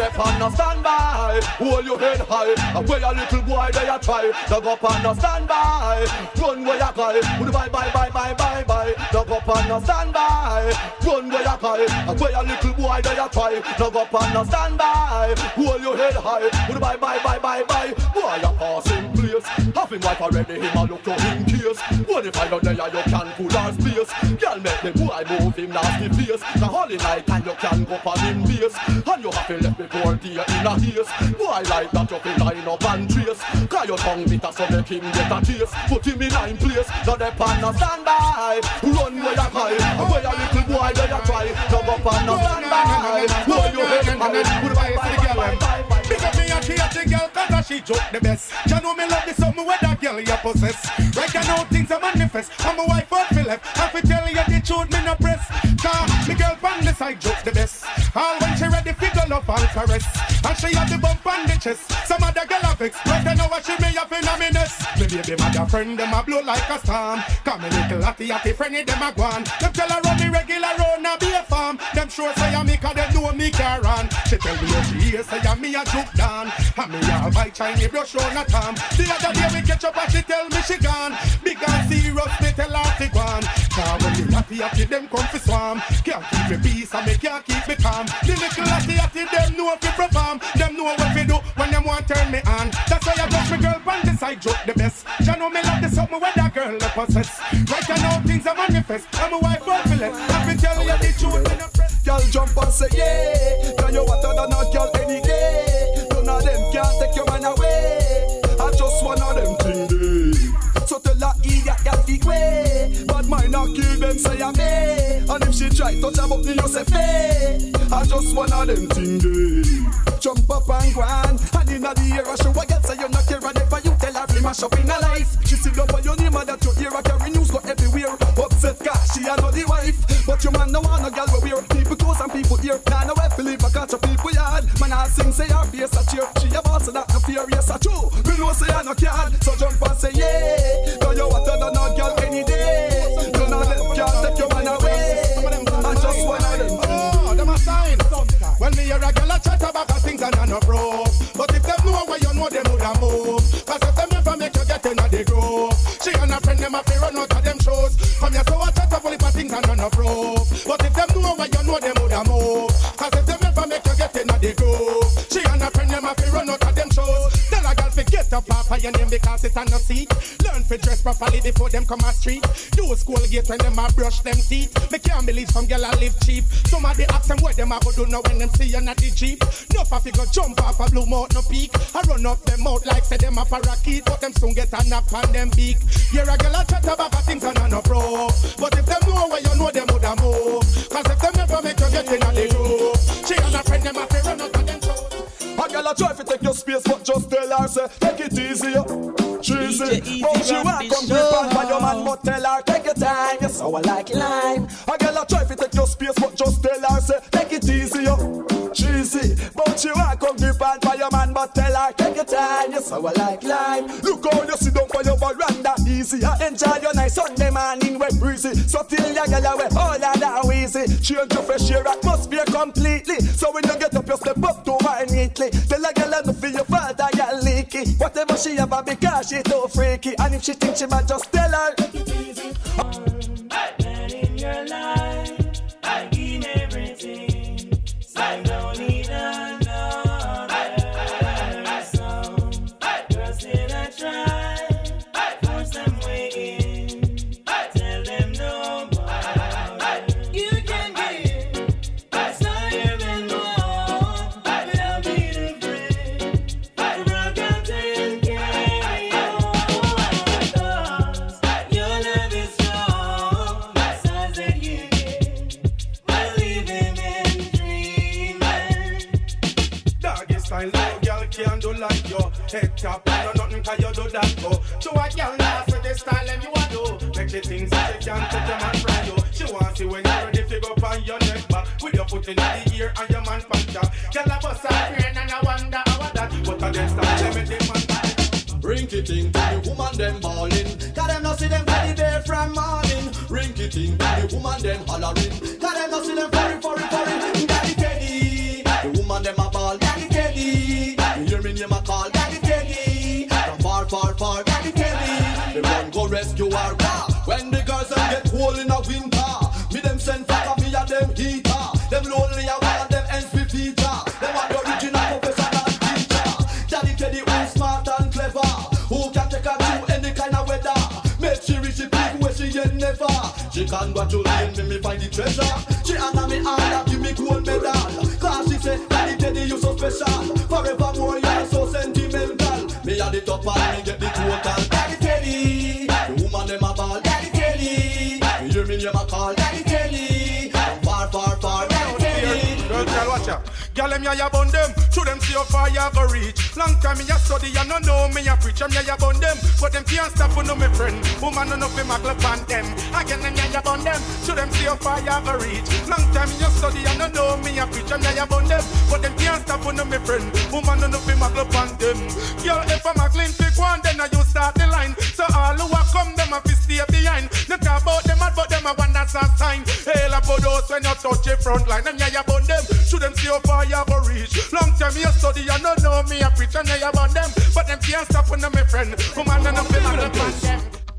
a standby. Hold your head high. And where a little boy there you try. Dug up on a standby. Run where you cry. Bye bye bye bye bye bye. Dug up on a standby. Run where you cry. And where a little boy there you try. Dug up on a standby. Hold your head high. Bye bye bye bye bye. Boy you passing place. Having wife already him a look to in case. When you find out there you can pull our space. Girl make the boy move him nasty face. The holy night and you can go on him base. And you have to left before dear in a haze. Boy like that you can line up and trace. Cause your tongue bitter so make him get a taste. Put him in nine place. Now they pan a standby. Run where you cry. And where a little boy there you try. Dug up and a standby. Hold your head high. Goodbye bye bye bye bye. Pick up me and she a the girl cause she joke the best. You know me love this something where that girl you possess. Right now things are manifest. I'm a wife out for left. I fi tell you the truth me no press. Cause me girl pan the side joke the best. All when she ready figure love and caress. And she have the bump on the chest. Some other girl have vex. Right now what she may have in a minute. Me baby mother friend them a blow like a storm. Come a little hatty hatty friendly them a go on. Them tell her run me regular round a be a farm. Them sure say I make her them know me car on. She tell me how she hear say I me a joke down. And me all buy Chinese brush on a tom. The other day we catch up and she tell me she gone. Big and serious me tell her to go on. Now when the hatty hatty them come for swam. Can't keep me peace and me can't keep me calm. The little hatty hatty them know if you perform. Them know what we do when them want turn me on. That's why I got my girl on the side joke the best. You know me love the something where that girl the possess. Right now things are manifest. I'm a wife out for left. I can tell you the truth in the press. Girl jump and say yeah. Cause you hotter than a girl any day. None of them can't take your man away. I just one of them thing day. So tell her idiot girl big way. Bad mind not kill them say I'm me. And if she try touch her button you say fair. I just one of them thing day. Jump up and go on. And in the air I show a girl say you not care. And never you tell her free mash up in her life. She sit up on your name and that your ear I carry news go everywhere. Upset cause she a know the wife. But your man no want no girl we wear. People close and people here. Nah no way to live because your people yard. Man I sing say her face a cheer. She a boss and that no fear. Yes a true. Me know say I no care. So jump and say yeah. Cause you hotter than a girl any day. None of them can't take your man away. I just one of them. Oh, them a sign. When me hear a girl a chat about her things and I no broke. But if them know where you know them woulda move. Cause if them never make you get in a the groove. She and her friend them a fi run out of them shows. Come here so a chat about if things and I no broke. But if them know where you know them woulda move. Cause if them never make you get in a the groove. She and her friend them a fi run out of them shows. Tell a girl fi get up off of your name because it a no seat. Learn fi dress properly before them come a street. Do school gate when them a brush them teeth. Me can't believe some girl a live cheap. Some of the ask them where them a go do now when them see you not the jeep. No fa fi go jump off a blue mouth no peak. I run up them out like say them a parakeet. But them soon get a knock on them beak. Hear a girl a chat about things and I no pro. But if them know where you know them woulda move. Cause if them never make you get in a the groove. She and her friend them a fi run out of them shows. A girl a try to take your space, but just tell her say take it easy, cheesy. But she want come grip on by your man, but tell her take your time. You sour like lime. A girl a try to take your space, but just tell her say take it easy, cheesy. But she want come grip on by your man, but tell her take your time. You sour like lime. Look how you sit down for your veranda, easy. I enjoy your nice Sunday morning when breezy. So till your girl away, all that that easy. Change your fresh air atmosphere completely. So when you get up, you step up to her neatly. Tell a girl enough for your fault and you're leaky. Whatever she have a because she too freaky. And if she thinks she might just tell her take it easy. Man in your life, I give everything. So I don't need another song. Girls say I try, force them way in. Tell them no more. You can give, that's all you've been more. Without being afraid, I broke out and carry on. Cause your love is strong, the size that you give will leave him in dreaming. Doggy style, no girl can do like you. Head top, no nothing can you do that go. To a girl now, so this style and you a do. Make she think so she can take your man from you. She want see when you're ready to go on your neck back. With your foot in the ear and your man puncher. Girl a bust her brain and I wonder how that. But a them style, they make them man back. Rinky ting, the woman them ballin'. Cause them no see them teddy bear from morning. Rinky ting, the woman them hollering. Cause them no see them furry, furry, furry. Daddy Teddy, the woman them a ball. Daddy Teddy, rescue her car. When the girls them get cold in a winter, me them send for me and them heater. Them lonely and one of them ends with feature. Them are the original professor and teacher. Daddy Teddy who smart and clever, who can take her through any kind of weather. Make she reach the peak where she ain't never. She congratulate me, me find the treasure. She honor me all, give me gold medal. Cause she say, Daddy Teddy you so special. Forevermore you are so sentimental. Me at the top and me get the total. Daddy Teddy, the woman them a ball. Daddy Teddy, you hear me name a call. Daddy Teddy, far far far. Daddy Teddy. Girl, girl, watch out. Girl, them ya ya bun them. Show them see how far ya go reach. Long time me ya study, ya no know me ya preach. Them ya ya bun them, but them can't stop for no me friend. Woman no know fi magle pan them. Again them ya ya bun them. Show them see how far ya go reach. Long time me ya study, ya no know me ya preach. Them ya ya bun them, but them can't stop for no me friend. Woman no know fi magle pan them. Girl, if I'm magling pick one, then I you start the line. So all who a come, them a fi stay behind. Not talk about them, but them a one that's a sign. Hail up for those when you touch your front line. Them ya ya bun them. Show them see how far ya go reach. Long time you study, you don't know me, I preach and you about them. But them can't stop when them my friend. Woman and them feel like them.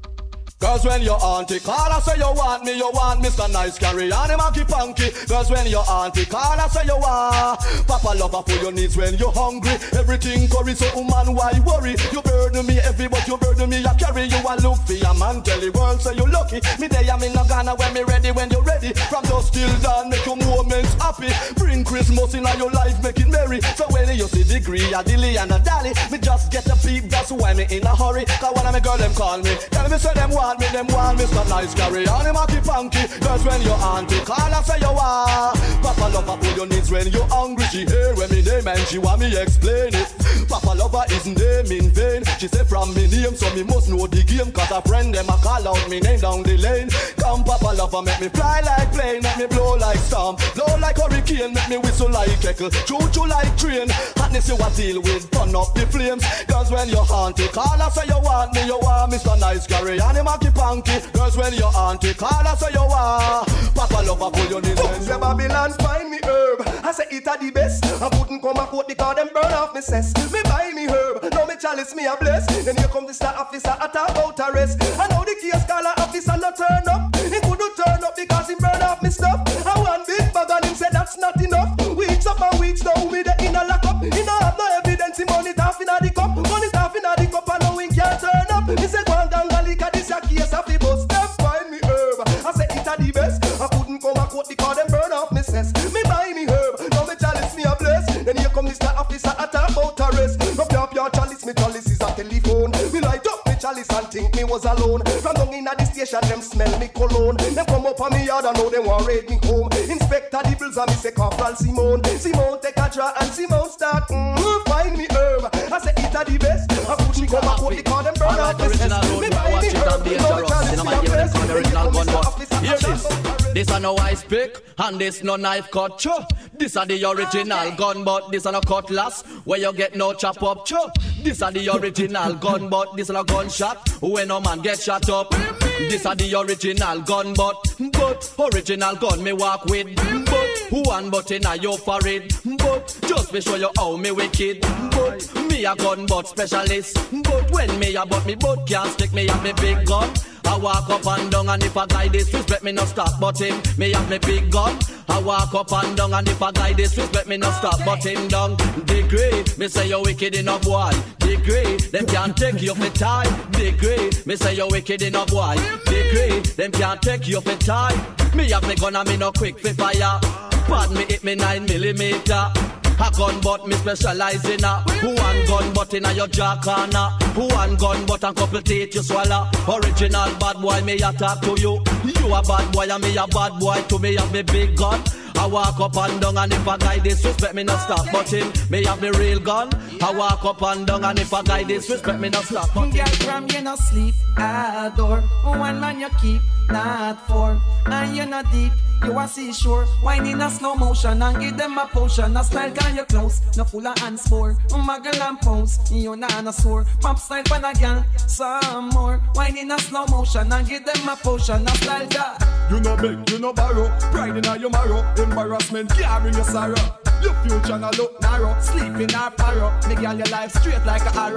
Cause when your auntie call and say you want me, you want Mister Nice Carry on him monkey punky. Cause when your auntie call and say you want Papa lover for your needs when you're hungry. Everything curry, so woman why worry? You burden me heavy but you burden me I carry. You a look for your man, tell the world say you lucky. Me day I'm in a Ghana when me ready when you ready. From dusk till dawn make your moments happy. Bring Christmas in your life make it merry. So when you see degree a dilly and a dally, me just get a peep, that's why me in a hurry. Cause one of my girl them call me, tell me say them want me, them want Mister Nice Carry on him monkey punky. Cause when your auntie call and say you want Papa lover for your needs when you're hungry. She hear when me name and she want me explain it. Papa lover isn't name in vain. She say from me name so me must know the game. Cause a friend them a call out me name down the lane. Come Papa lover make me fly like plane, make me blow like storm, blow like hurricane, make me whistle like heckle, choo choo like train. Hotness you a deal with, turn up the flames. Cause when your auntie call and say you want me, you want Mister Nice Carry on him monkey punky. Cause when your auntie call and say you want Papa lover pull your knees. Say Babylon find me herb, I say it a the best. I wouldn't come and quote the car them burn off me cess. Me buy me herb, now me chalice me a bless. Then here come the star officer at about arrest. I know the case caller officer not turn up. He couldn't turn up because he burn off me stuff. I want big bag and him say that's not enough. Weeks up and weeks now me the in a lock up. He no have no evidence, he money half in a the cup. Money half in a the cup and now he can't turn up. He say go and gangali cause this a case of the bus. Them find me herb, I say it a the best. I couldn't come and quote the car them burn off me cess. Me buy me herb, now me chalice me a bless. Then here come Mister Officer at about arrest. Rub your your chalice, me chalice is a telephone. Me light up me chalice and think me was alone. From down in a the station, them smell me cologne. Them come up on me yard and know them want raid me home. Inspector the bills and me say Corporal Simone. Simone take a draw and Simone start. Mm, find me herb, I say it a the best. I put me come and quote the car them burn off me cess. Me buy me herb, now me chalice me a bless. Then here come Mister Officer at about arrest. This a no ice pick and this no knife cut. Cho. This a the original gun, but this a no cutlass where you get no chop up. Cho. This a the original gun, but this a no gunshot when no man get shot up. This a the original gun, but but original gun me walk with. But one button a you for it. But just be show you how me wicked. But me a gun but specialist. But when me a but me but can't stick me have me big gun. I walk up and down and if a guy disrespect me no stop but him. Me have me big gun. I walk up and down and if a guy disrespect me no stop but him down. Degree, me say you wicked enough boy. Degree, them can't take you for time. Degree, me say you wicked enough boy. Degree, them can't take you for time. Me have me gun and me no quick for fire. Pad me hit me nine millimeter. A gun but me specialize in a one gun but in a your jaw corner. One gun but a couple teeth you swallow. Original bad boy me a talk to you. You a bad boy and me a bad boy. To me have me big gun. I walk up and down and if a guy disrespect me no stop but him. Me have me real gun. I walk up and down and if a guy disrespect me no stop but him. Girl from you no sleep adore. One man you keep not four. And you not deep. You a seashore, wine in a slow motion and give them a potion. A style can you close, no full of hands for. Muggle and pose, you not a sore. Pop style pan a girl, some more. Wine in a slow motion and give them a potion. A style that you no beg, you no borrow. Pride in your marrow, embarrassment can't bring your sorrow. Your future no look narrow, sleep in our furrow. Me girl your life straight like a arrow.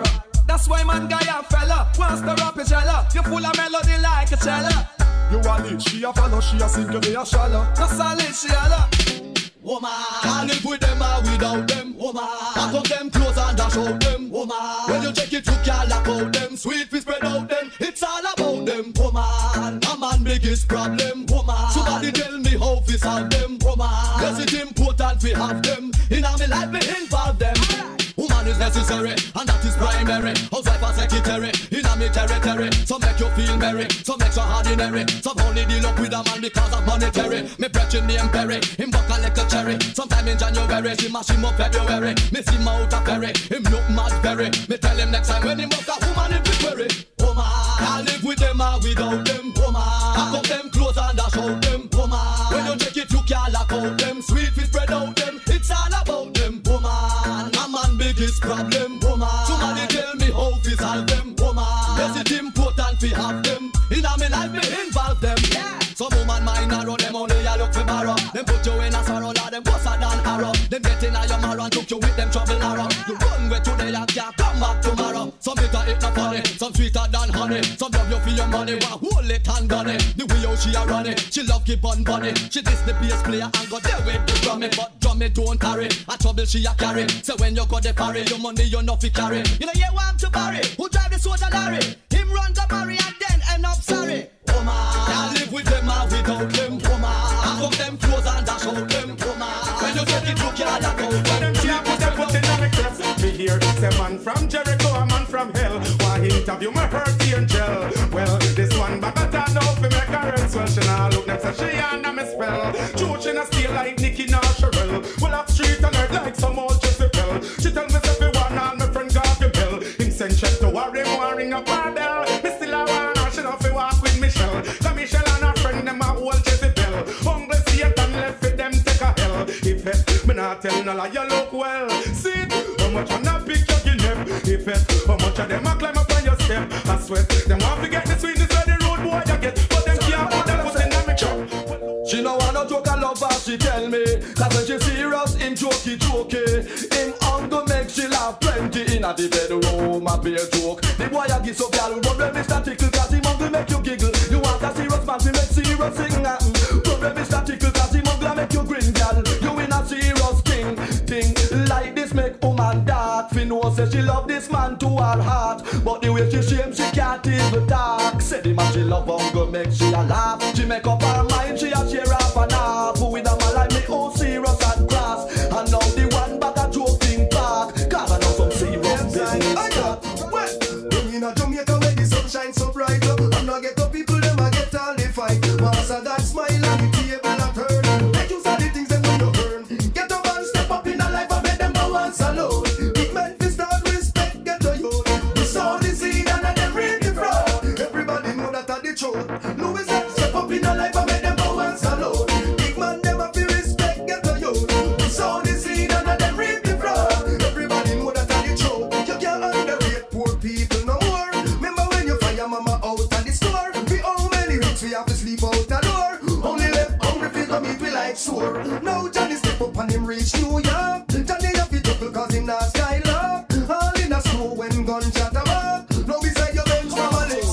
That's why man guy a fella wants to rap a jella. You full of melody like a cello. You a lead, she a follow, she a sing, you be a shallow. No solid, she a la. Woman, can't live with them or without them. Woman, pack up them clothes and dash out them. Woman, when you check it, you can't lock out them. Sweet fi spread out them. It's all about them. Woman, a man biggest problem. Woman, somebody tell me how fi solve them. Woman, yes it's important we have them. In our life we involve them. Woman is necessary, and that is primary. Housewife and secretary, in a me territory. Some make you feel merry, some extraordinary. Some only deal up with a man because of monetary. Me brethren name Perry, him buck a like a cherry. Sometime in January, she mash him up February. Me see him out a ferry, him look mad berry. Me tell him next time when him buck a woman if he query. Woman, can't live with them or without them. Woman, pack up them clothes and dash out them. Woman, when you check it you can't lock out them. Sweet fi spread out them, it's all about them. Woman, a man biggest problem. Woman, somebody tell me how fi solve them. Woman, yes it's important fi have them. In a me life me involve them. Yeah. Some woman mind narrow, them only a look fi borrow. Them put you in a sorrow, now them closer than arrow. Them get in a your marrow and took you with them trouble narrow. You run way today and can't come back tomorrow. Some bitter it not funny, some sweeter than honey. Some love you for your money, one hold it and done it. The way how she a run it, she love keep on bunny. She this the bass player and go there with the drum it, but drum it don't carry. A trouble she a carry. So when you go the parry, your money you know fi carry. You know you want to marry, who drive the soda lorry? Him run the marry and then end up sorry. Woman, can't live with them or without them. Woman, pack up them clothes and dash out them. Woman, when you take it you can't lock out them. Them can't put them put in on the crest. Me hear say man from Jericho, a man from hell. Why interview my hurt angel? Well, this one back at her now fi make her rest. Well, she now look next to she and me spell. True, she not stay like Nicki nor Sherelle. Well, up street and her like some old Jezebel. She tell me say fi one and my friend got the bell. Him send check to worry, warring up her bell. Me still a want her, she not fi walk with Michelle. So Michelle and her friend them a old Jezebel. Hungry Satan left for them take a hell. If it, me not tell no lie, you look well. See it, how much on a pick your guinea. If it, how much of them a climb up on your step. I swear, them want to get the sweetness of the road boy you get. But them can't put them put in the mixture. She no want no joke and love her, she tell me. Cause when she serious, him jokey jokey. Him hunger make she laugh plenty. In a the bedroom, a beer joke. The boy a give so gal, problem is that tickle. Cause him hunger make you giggle. You want a serious man, he make serious sing. Problem is that tickle. Cause him hunger make you grin, gal. You in a serious thing. Thing like this make woman dark. Fi know say she love this man to her heart. But the way she shame, she can't even talk. Say the man she love hunger make she a laugh. She make up her mind, she a share half and half. With a man like me, oh serious and cross. And now the one back a joking park. Cause I know some serious business. I got, well, bring in a Jamaica where the sun shines so bright. I'm not get the people, them I get all the fight. Master that smile and the table a turn. Make you say the things them when you earn. Get a man step up in the life and make them go and salute. Big men fi start respect, get a youth. We sow the seed and then reap the fruit. Everybody know that are the truth. Louis said step up in the life and make them go and salute. Big man them a fi respect, get a youth. We sow the seed and then reap the fruit. Everybody know that are the truth. You can't underrate poor people no more. Remember when you fire mama out of the store? We how many weeks we have to sleep out the door. Only left hungry fi go meet we like sore. Now Johnny step up and him reach New York. Johnny have to double cause him not skylark. All in a snow when gun chatter back. Now beside your bench from a list.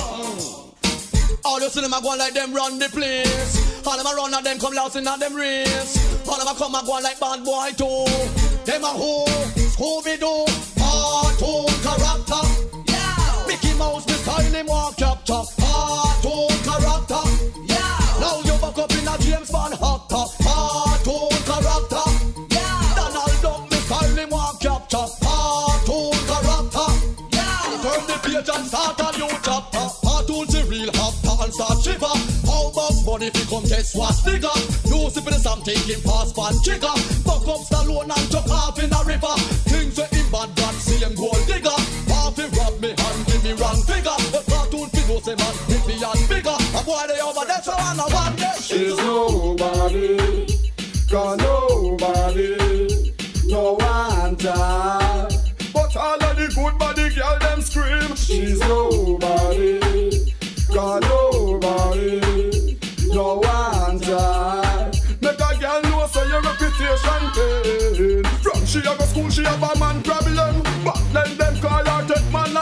All you see them a go like them run the place. All them a run and them come lost in a them race. All them a come a go like bad boy too. Them a who, Scooby-Doo, cartoon character. Yeah. Mickey Mouse, the style him walk capture. Cartoon character. Yeah. Now you back up in a James Bond actor. Cartoon character. Yeah. Donald Duck, the style him walk capture. Cartoon character. Yeah. Turn the page and start a new chapter. Cartoon the real actor and start shiver. How much money if you come test what's nigga? You sip in something in pass pan chicker. Fuck up Stallone and chuck off in a river. Things where him bad God see him gold digger. Half he rob me and give me wrong figure. But cartoon fi know say man hit me and bigger. A boy they over there so I know one day. She's nobody, got nobody, no one time. But all of the good body girl them scream. She's nobody, got nobody, no one time. Make a girl know so your reputation pain. From she a go school she have a man problem. But then them call her take man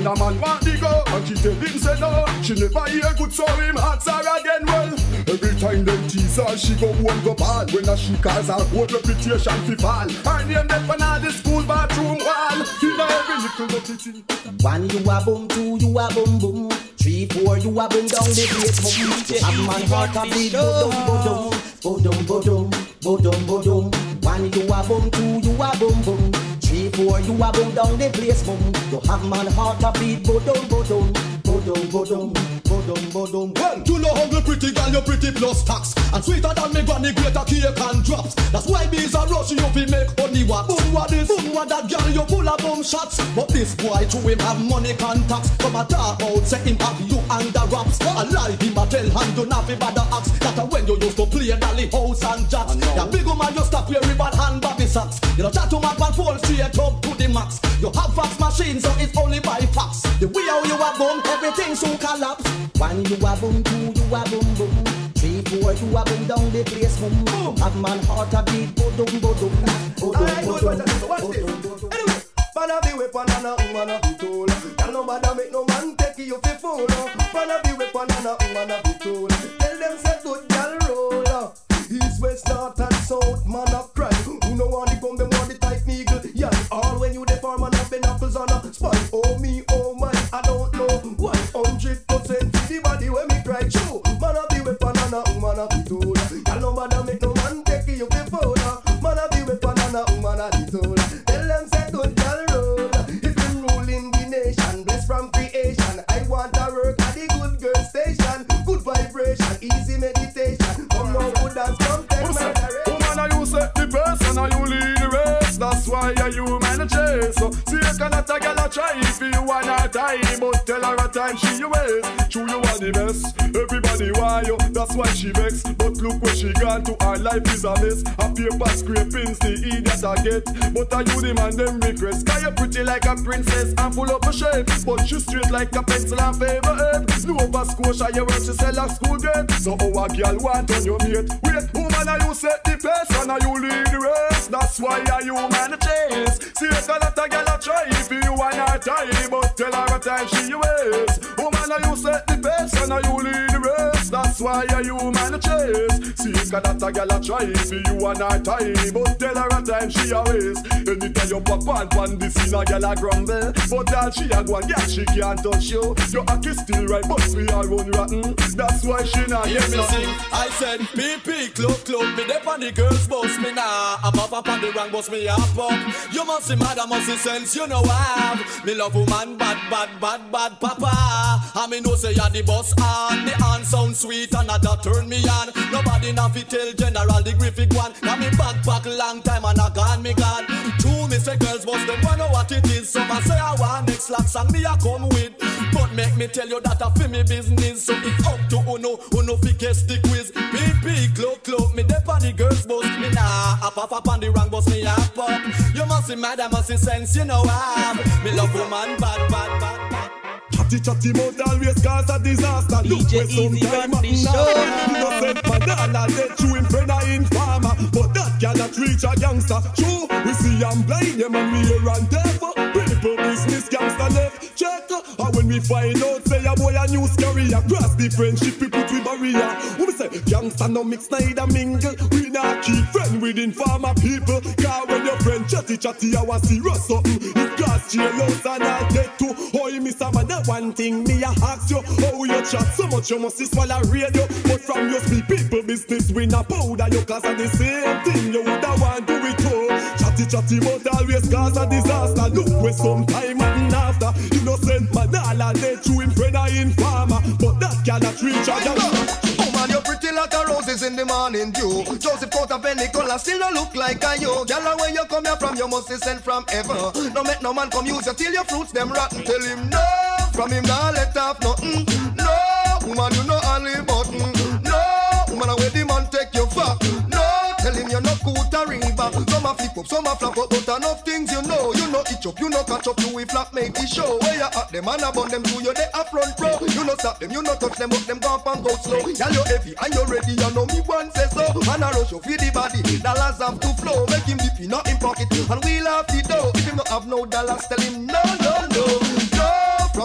When a man want to go and she tell him say no, she never hear good so him ask her again. Well, every time them tease her, she go home go bad. When a she calls her whole reputation fi fall. Her name left on all the school bathroom wall. In every little dirty thing. One you a boom, two you a boom boom, three four you a boom down the place boom. Have man heart a beat bodum bodum bodum bodum bodum bodum. One you a boom, two you a boom boom, three four you a boom down the place boom. You have man heart a beat bodum bodum bodum bodum bodum bodum. Well, you know hungry pretty girl, you pretty plus tax, and sweeter than me granny greater cake and drops. That's why bees are rush you fi make honey wax. Boom what this, boom what that girl, you full of boom shots. But this boy to him have money contacts. Come a talk out, say him have you under wraps. A lie him a tell hand do not be bad axe. That a when you used to play dolly house and jacks. Ya big woman you stop wearing ribbon hand baby socks. You know chat to my and fall straight up to the max. You have fax machine so it's only by fax. The way how you a boom, everything soon collapse. One you a boom, two you a boom boom, three four you a boom down the place boom. Have man heart a beat bodum bodum bodum bodum bodum. Anyway, man a be weapon and a woman a be tool. Y'all no bother make no man take you fi fool. Man a be weapon and a woman a be tool. Tell them say good y'all roll. East, west, north and south, man a cry. Who no want the gun, them want the tight needle. Yeah, all when you the farm and have been apples on a spot. Oh me, oh my, I don't know. One hundred percent the body when me cry. True, man a be weapon and a woman a be tool. Y'all no bother make no man take you fi fool. Man a be weapon and a woman a be tool. Tell them say good y'all roll. It's been ruling the nation, blessed from creation. I want to work at the good girl station. Good vibration, easy meditation. Come now, good dance, come take my direction. Woman, are you set the best and are you lead the race? That's why you manage chase. So see you cannot a girl a try if you want her time, but tell her a time she you waste. True you are the best, everybody want you. That's why she vex. But look where she gone to, her life is a mess. A paper scrapings the idiot I get. But are you the man them regrets? Cause you pretty like a princess and full up a shape, but she straight like a pencil and favor head. Nova Scotia you work to sell a school gate. So how a girl want on your mate? Wait, woman are you set the pace and are you lead the race? That's why are you man a chase. See a lot of girl a try if you want her time, but tell her a time she you waste. Woman are you set the pace and are you lead the race? That's why are you man a chase. See a lot of girl a try if you want her time, but tell her a time she a waste. Anytime you pop on pan the scene a girl a grumble, but all she a go and girl she can't touch you. Your act still right but we all run rotten. That's why she not hear me sing. I said P P club club me dep on the girls boss me nah. I pop up on the rank boss me up up. You must see mad, I must see sense, you know I have. Me love woman bad bad bad bad papa. I me know say you're the boss and the hand sound sweet and that turn me on. Nobody now fi tell General the Griffith one. Got me backpack long time and I gone me gone. True me say girls boss them wanna know what it is. Some I say I want next slack song me I come with. But make me tell you that I fi me business. So it's up to Uno, Uno fi guess the quiz. P P club club me dep on the girls boss me nah. Up up up on the rank boss me up up. You must see mad, I must see sense, you know I have. Me love woman bad bad bad bad. Chatty chatty mouth always cause a disaster. Look where sometime a innocent banana dead you in friend or in farmer. But that cannot reach a gangster. True, we see I'm blind, them and we are on devil. People business gangster left check. And when we find out say a boy a news carrier, cross the friendship we put with barrier. When we say gangster no mix neither mingle, we not keep friend with informer people. Cause when your friend chatty chatty I want serious something. If God's jailhouse and I'll get to. Oh you miss a man that one thing me a ask you. How you chat so much you must swallow radio. But from your speak people business we not powder you. Cause of the same thing you woulda want do it too. Chatty chatty but always cause a disaster. Look where some time and after. Innocent man all a dead through him friend or informer. But that cannot reach a gangster. Oh man, you're pretty like a roses in the morning dew. Joseph coat of any color still don't look like a you. Girl, where you come here from, you must be sent from heaven. No make no man come use you till your fruits them rotten. Tell him no, from him nah let off nothing. No, woman you know only button. No, woman where the man take you fuck. No, tell him you're not good to river. Some a flip up, some a flap up, but enough things you know. You know itch up, you know catch up, you will flap make the show. Where you at them and abund them to you they up front pro. You know stop them, you know touch them, but them go up and go slow. Girl you heavy and you ready, you know me one say so. Man a rush you feel the body, dollars have to flow. Make him dip in in pocket and we'll have the dough. If him not have no dollars, tell him no, no, no. No, from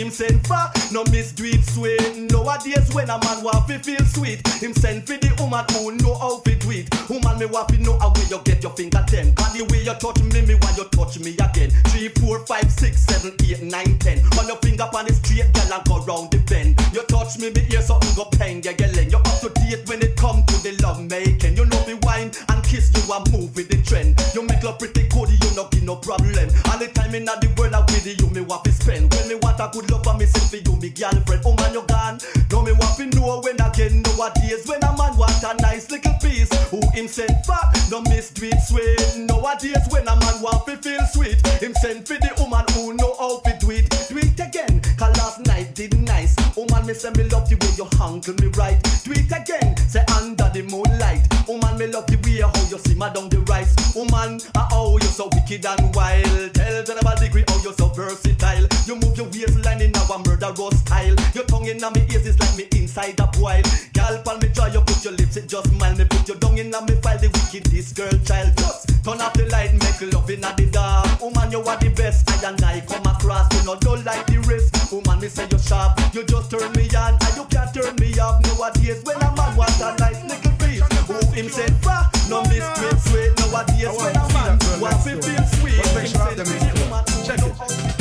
him send for? No miss do it sweet. Nowadays when a man want to feel sweet, him send for the woman who know how to do it. Woman me want to know how you get your finger ten. Cause the way you touch me, me want you touch me again. Three, four, five, six, seven, eight, nine, ten. On your finger on the straight, girl, and go round the bend. You touch me, me hear something go peng, yeah, yeah, you're up to date when it come to the love making. You know me wine and kiss you and move with the trend. You make love pretty good, you no give no problem. All the time in the world I with you, me want to spend. When me want a good love for me, send for you, me girlfriend. Oh man, you gone. Now me want to know when again. Nowadays when a man want a nice little piece, who him send for? No miss do it sweet. Nowadays when a man want to feel sweet, him send for the woman who know how to do it. Do it again, cause last night did nice. Woman me say me love the way you handle me right. Do it again, say under the moonlight. Woman me love the way how you see my down the rice. Woman, ah oh you so wicked and wild. Tell them about degree how you so versatile. You move your waistline in our murderous style. Your tongue in my ears is like me inside a boil. Girl, pal me try you put your lips, it just smile. Me put your tongue in me file the wickedest girl child. Just turn off the light, make love in the dark. Woman, you are the best. I and I come across, you know don't like the rest. Woman, me say you sharp, you just turn me on, and you can't turn me off. Nowadays when a man wants a nice little piece, who him said fa, no miss sweet sweet. Nowadays when a man wants to feel sweet, him said sweet woman. Check it.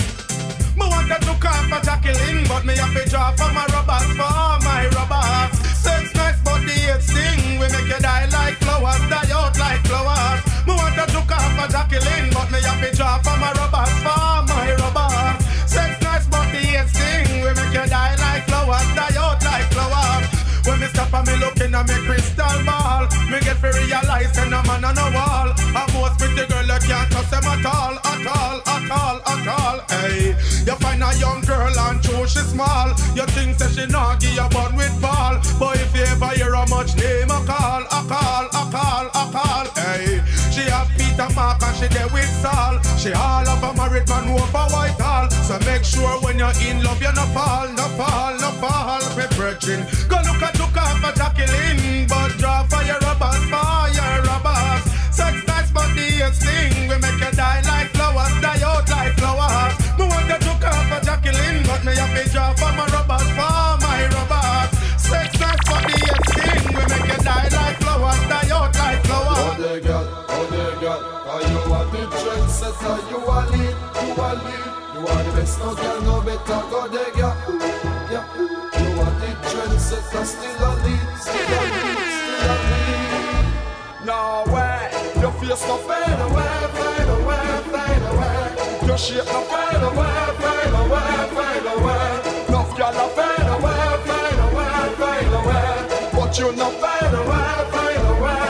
Me want to call for Jacqueline, but me have to draw for my rubbers, for my rubbers. Sex nice, but the hate sting. We make you die like flowers, die out like flowers. Me want to call for Jacqueline, but me have to draw for my rubbers, for my rubbers. Sex nice, but the hate sting. We make you die like flowers, die out like flowers. When me stop and me looking at me crystal ball, me get to realize that no man on the wall. A most pretty girl you can't touch them at all, at all, at all, at all. Hey, you find a young girl and true she small. You think that she not give you bun with ball, but if you ever hear how much name I call, I call, I call, I call. Hey, she have Peter Mark and she there with Saul. She all of a married man over Whitehall. So make sure when you're in love you no fall, no fall, no fall. Me brethren, go look at look out for Jacqueline, but draw for your rubbers, for your rubbers. Sex nice but the sting. We make you die like flowers, die out like flowers. Me want to look out for Jacqueline, but me have to draw for my rubbers, for my rubbers. Sex nice but the sting. We make you die like flowers, die out like flowers. Oh they got, oh they got. Are you a the trendsetter? You a lead, you a lead. You are the best, no girl, no better. Go they got, yeah. You are the trendsetter, still a lead, still a lead, still a lead. No way, your face no fade away, fade away, fade away. Your shape no fade away, fade away, fade away. No girl no fade away, fade away, fade away. But you no fade away, fade away.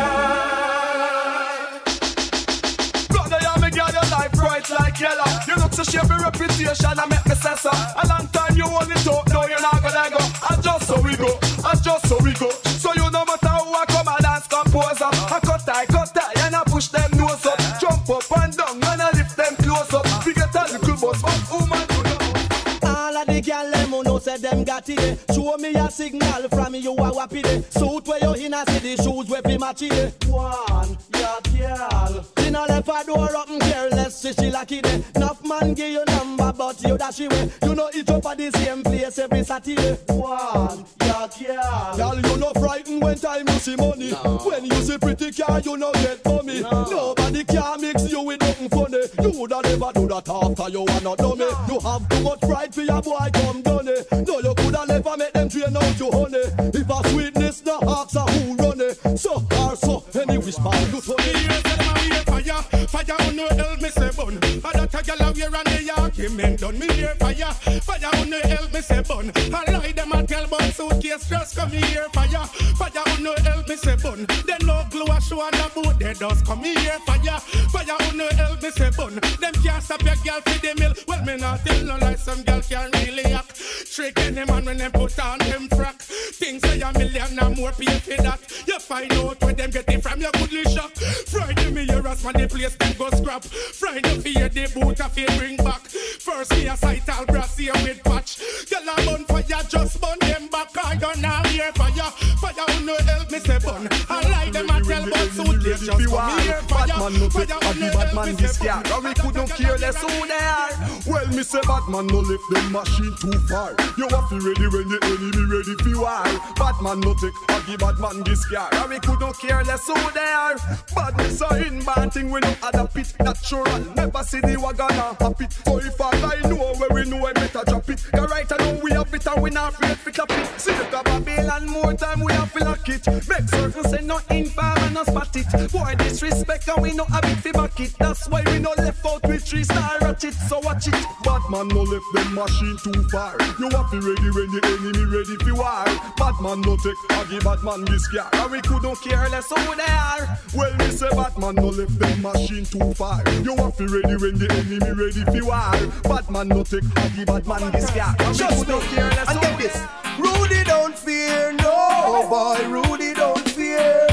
Brother, you me girl, your life bright like yellow. You look so shape your reputation and make me say so. A long time you only talk, now you're not gonna go. And just so we go, and just so we go. So you no matter how I come and dance, compose up. I cut I cut I and I push them nose up. Jump up and down and I lift them close up. We get a little bus, but woman to know. All of the girl them who know say them got it. Show me a signal from you a wappy day. Suit where you in a city, shoes where fi match it. One, yeah, girl. She no left her door up and careless, see she lucky day. Enough man give you number, but you dash away. You know each up at the same place every Saturday. One, yeah, girl. Girl, you no frightened when time you see money. No. When you see pretty car, you no get money. No. Nobody can mix you with nothing funny. You woulda never do that after you are not dummy. No. You have too much pride for your boy come done it. No, you coulda never make them train out you honey. If a sweetness no ask a who run it. So or so, any whisper you turn it. Fire, fire on no help me say bun. I that a gyal a wear and the argument done. Me hear fire, fire on no help me say bun. I lie them a tell but suitcase just come here fire, fire on no help me say bun. Then no glue a show on the boat they dust come here fire, fire on no help me say bun. Them can't stop your gyal for the mill. Well me not tell no lie, some gyal can't really act. Trick any man when them put on them frack. Things say a million and more pay for that. You find out where them get it from your goodly shop. Friday me hear us when the place them go scrap. Friday fear the boot a fear bring back. First me a sight all brass here with patch. Girl a bun fire just burn them back. I don't know here fire. Fire who no help me say bun. I like them a tell but suitcase just for me. Bad man no take a the bad man this car. And we couldn't care less who they are. Well, me say bad man no lift them machine too far. You have to ready when the enemy ready for war. Bad man no take a the bad man this car. And we couldn't care less who they are. Badness are inbound thing we no other pit. Natural, never see the wagon and happy. So if I know where we know I better drop it. Cause right now we have it and we not afraid to clap it. See the Babylon more time we have to lock it. Make certain say no infam and no spot it. Boy disrespect and we no have it fi back it. That's why we no left out with three star ratchet. So watch it. Bad man no left them machine too far. You have to ready when the enemy ready fi war. Bad man no take a give bad man this car. And we couldn't care less who they are. Well me say bad man no left them machine too far. You have to ready when the enemy ready fi war. Bad man no take a give bad man this car. And we couldn't care less who they are. Rudy don't fear, no boy, Rudy don't fear.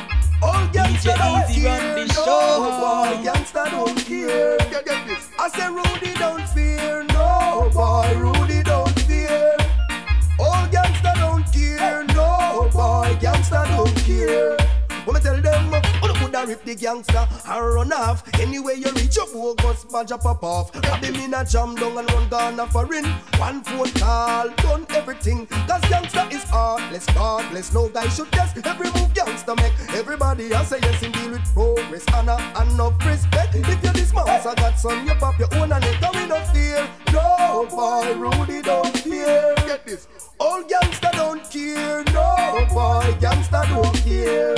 All gangsta don't care, no boy, gangsta don't care. I say Rudy don't fear, no boy, Rudy don't fear. All gangsta don't care, no boy, gangsta don't care. When I tell them, oh, you coulda rip the gangster and run off. Anyway you reach your bogus badge pop off. Grab him in a jam down and run Ghana for in. One phone call, done everything. Cause gangster is heartless, godless. No guy should guess every move gangster make. Everybody I say yes and deal with progress, honor and no respect. If you're this mouse, I got son, you pop your own and it come in no fear. No boy, Rudy don't fear. Get this. All gangster don't care. No boy, gangster don't care.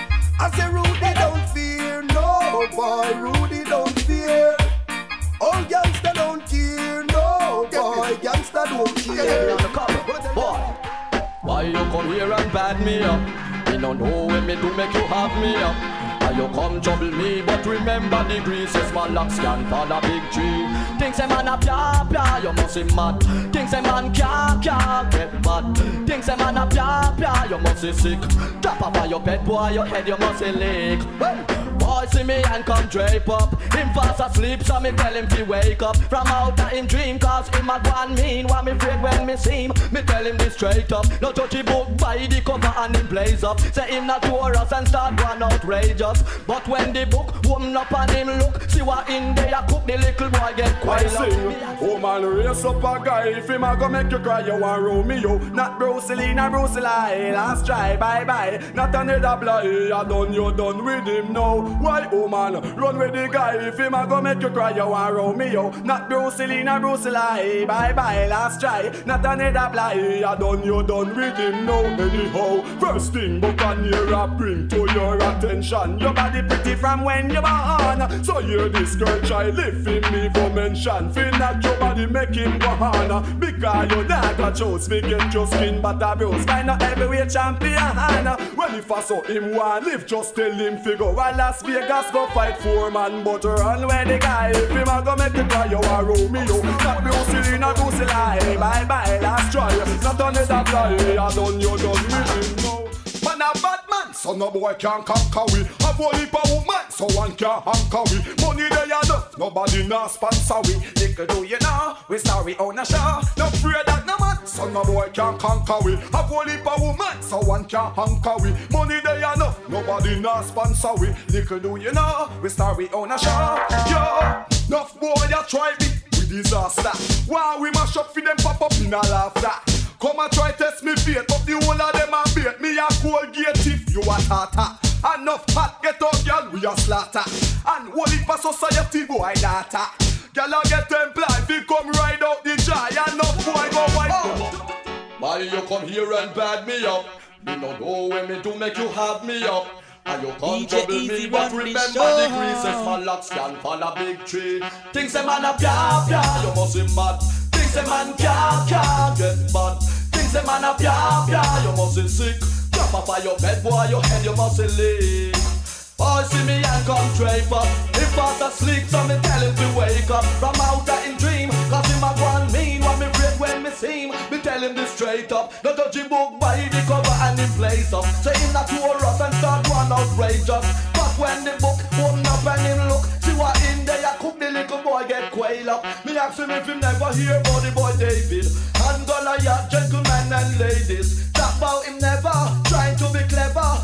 I say Rudy don't fear, no boy, Rudy don't fear. All gangsta don't care, no boy, gangsta don't care. Boy, why you come here and bad me up? Me don't know when me do make you have me up. Why you come trouble me, but remember the greases my locks can fall a big tree. Things a man a pia pia, you must be mad. Things a man can't can't get bad. Things a man a pia pia, you must be sick. Drop up on your bed, boy, your head you must be leak. Well, boy see me and come drape up. Him fast asleep, so me tell him to wake up from out of him dream. Cause him a one mean, what me afraid when me see him. Me tell him this straight up. No touch the book by the cover and him blaze up. Say him not tour us and start one outrageous. But when the book open up and him look, see what in there cook, the little boy get quiet. Oh man, raise up a guy. If him a go make you cry, you want Romeo. Not Bruce Lee, not Bruce Lee. Last try, bye bye. Not another bloody. I done, you done with him now. Why, oh man, run with the guy. If him a go make you cry, you want Romeo. Not Bruce Lee, not Bruce Lee. Bye bye, last try. Not another bloody. I done, you done with him now. Anyhow, first thing, but can you a bring to your attention? Your body pretty from when you born. So hear this girl try lifting me for mention. Feel not your body make him go on. Because you not got choice, we get your skin but a bruise. Find a heavyweight champion. When if I saw him want live, just tell him figure. While Las Vegas go fight four man, but run where the guy. If him a go make the cry, you are Romeo. Not Bruce Lee, not Bruce Lee. Bye bye, last try. Not another fly. I done you done with him now. Man a bad man, so no boy can conquer we. A bully for woman, so one can anchor we. Money they enough, nobody not sponsor we. Little do you know, we sorry on a show. No fear that no man, so no boy can conquer we. A bully for woman, so one can anchor we. Money they enough, nobody not sponsor we. Little do you know, we sorry on a show. Yo, enough boy ya try me with disaster. Why we mash up for them pop up in a laughter. Come and try test me fate, but the whole of them a bait. Me a cold gate if you a tata. Enough hot get up, girl, we a slaughter. And whole heap of society boy data. Girl a get employed, we come ride out the joy. Enough boy go wipe them. Why you come here and bad me up? Me no know when me do make you have me up. And you come trouble me, but remember the greases my locks can fall a big tree. Things a man a pia pia, you must be mad. Things a man can't can't get bad. Things a man a pia pia, you must be sick. Drop off of your bed, boy, your head you must be leak. Boy, see me and come drape up. If fast asleep, so me tell him to wake up from out of him dream. Cause him a one mean, what me afraid when me see him. Me tell him this straight up. No judge him book by the cover and him place up. Say him not tour us and start one outrageous. But when the book open up and him look, see what in there, cook the little boy get quail up. Me ask him if him never hear about the boy David and Goliath, gentlemen and ladies. Talk about him never trying to be clever. Who's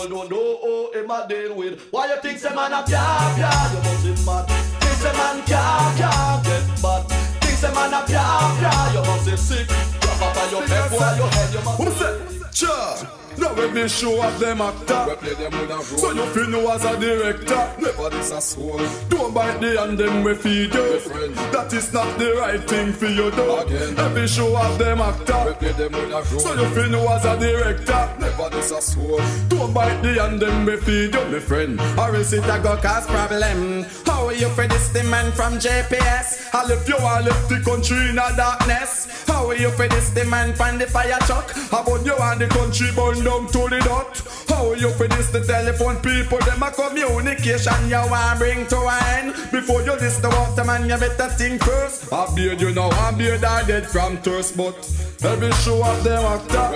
soul don't know how him a deal with. Why you think say man a pia pia? You must be mad. Think say man can't can't get bad. Think say man a pia pia. You must be sick. Drop up on your head, boy, your head, you must be sick. Sure. Now every show of them actor, we play them with a role. So you feel know as a director, never this a soul. Don't bite the hand them we feed you. That is not the right thing for you do. Again. Every show of them actor, we play them with a role. So you feel know as a director, never this a soul. Don't bite the hand them we feed you, my friend. Or else it a go cause problem. How are you for this the man from J P S? I left you all left the country in a darkness. How are you for this the man from the fire truck? How about you and the country burn down to the dot? How are you for this the telephone people? Them a communication you want bring to wine. Before you list the water man you better think first. I beard you now, I beard I dead from thirst. But every show of them actor,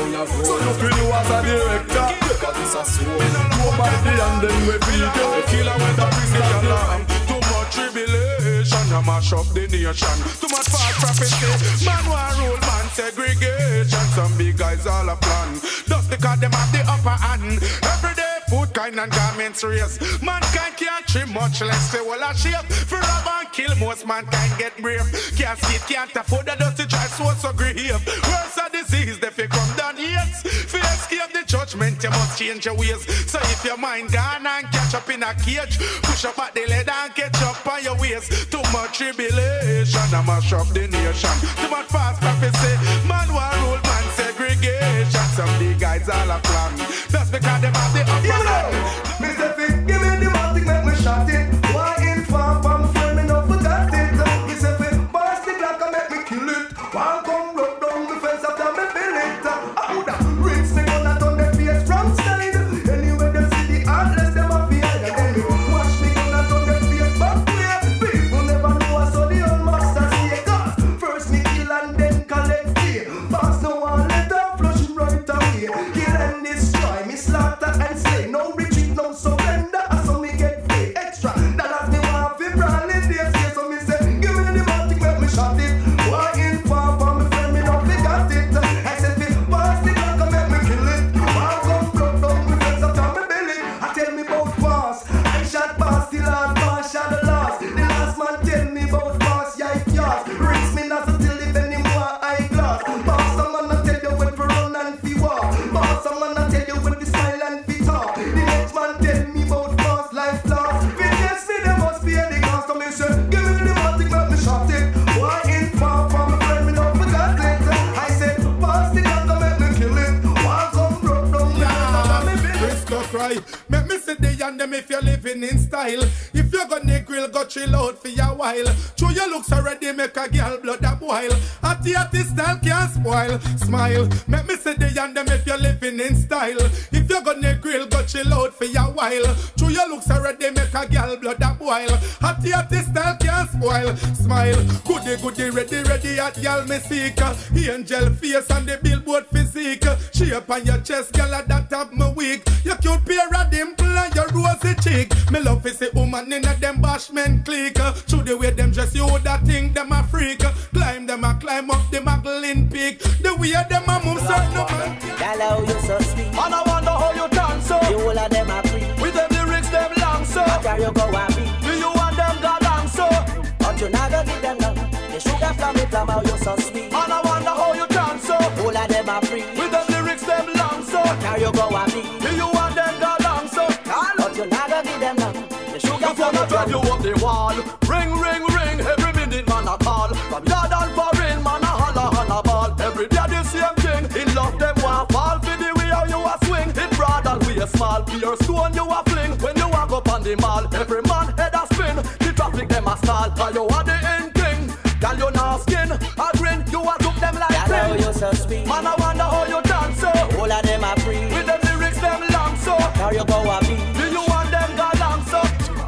so you feel you as a director. Because it's a soul. Nobody and them we feel you. The killer with a prison line. Too much tribulation, I mash up the nation. Too much false prophecy, man want rule, man segregation. Some big guys all a plan, just because them have the upper hand. Every day food kind and garments raise. Mankind can't trim much less say well a shape. For rob and kill most mankind get brave. Can't see it, can't afford the dirty try so so grave. Worse a disease, they fi come down yes. For escape the judgment, you must change your ways. So if your mind gone and catch up in a cage, push up at the leather and catch up on your waist. Too much tribulation, I mash up the nation. Too much fast prophecy, man want rule, man segregation. Some big guys all a plan, just because them have the upper hand. Mister Fit, give me the matic, make me shot it. Why in far from friend, me no forgot it. Mister Fit, boss the clock and make me kill it. One come rub down the fence after me build it. I woulda rinse me gun and turn the face from side. Anyway them see the heartless, them a fear. And then me wash me gun and turn the face back way. People never know I saw the old master say. Cause first me kill and then collect pay. Boss no one let her flush right away. Kill and destroy, me slaughter and slay. No retreat, no surrender. So me get paid extra. Dollars me want fi brawl in this case. So me say, give me the matic, make me shot it. Why in far from me friend, me no forgot it. I said, fi pass the clock and make me kill it. One come blood down me friends after me belly. I tell me about pass. I shot pass the last, pass shot the last. The last man tell me about pass, yeah it yours. Rinse me not till if anymore eyeglass. Pass someone I tell you when fi run and fi walk. Pass someone I tell you when fi smile and fi talk. The next man tell me about pass life loss. Fi test me they must be the cost. So me say, give me the matic, make me shot it. Why in far from me friend, me no forgot it. I said, pass the gun and make me kill it. One come broke down me and me bill it. Chris go cry, make me sit there and them if you're living in style. If you're gonna grill, go chill out for a while. Show your looks already, make a girl blood a boil. At the artist style can't spoil. Smile, make me sit there and them if you're living in style. If you're gonna grill, go chill out for a while. Show your looks already, make a girl blood a boil. At the artist style can't spoil. Smile, goody goody ready ready at y'all me seek. Angel face and the billboard physique. Shape on your chest, girl that have me weak. Your cute pair of dimple and your rosy cheek. Me love is a woman in a them bashment clique. Through the way them dress, you woulda think them a freak. Climb them a climb up the Magdalene peak. The way them a move certain man. Girl, how you so sweet. And I wonder how you dance so. You all of them a free. With them lyrics them long so. Where you go a be? Do you want them go long so? But you never give them none. The sugar from the plum, how you so sweet. And I wonder how you dance so. All of them a free. With them lyrics them long so. Where you go a be? Do you want them go long so? But you never give them none. The sugar You from wanna the drive you plum. up the wall. Ring, ring, ring. Every minute man a call. From yard and foreign man a holla and a ball. Every day the same thing. In love them want fall. For the way how you a swing. It broad and we a small. Pure stone you a fling. When you walk up on the mall. Every man head a spin. The traffic them a stall. Cause you are the end king. Girl you not skin. A grin. You a took them like Girl, how pin. you so sweet. Man I wonder how you dance so. All of them a free. With them lyrics them long so. Where you go a be? Do you want them go long so?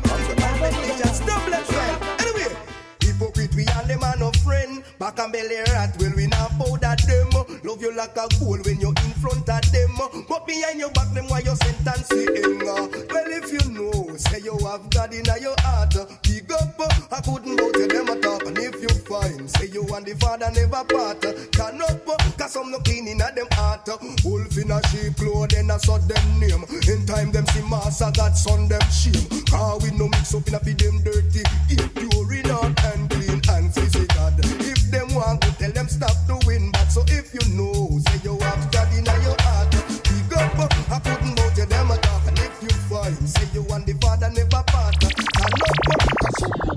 Anyway, hypocrite we and them are no friend. Back and belly rat, well we not powder them. Love you like a goal when you're in front of them. But behind your back them why you sentence anger. Well if you know, say you have God in your heart. Big up, I couldn't go to them a top. And if you fall, fine. Say you and the father never part. Turn up, cause some no clean in a them heart. Wolf in a sheep cloth, then I saw them name. In time them see master God son them shame. Car we no mix up in a feed them dirty. Eat pure in out and clean and face God. If them want to tell them stop doing bad. So if you know, say you have God in your heart. Big up, I couldn't go to them a talk. And if you find, say you and the father never part. Turn up,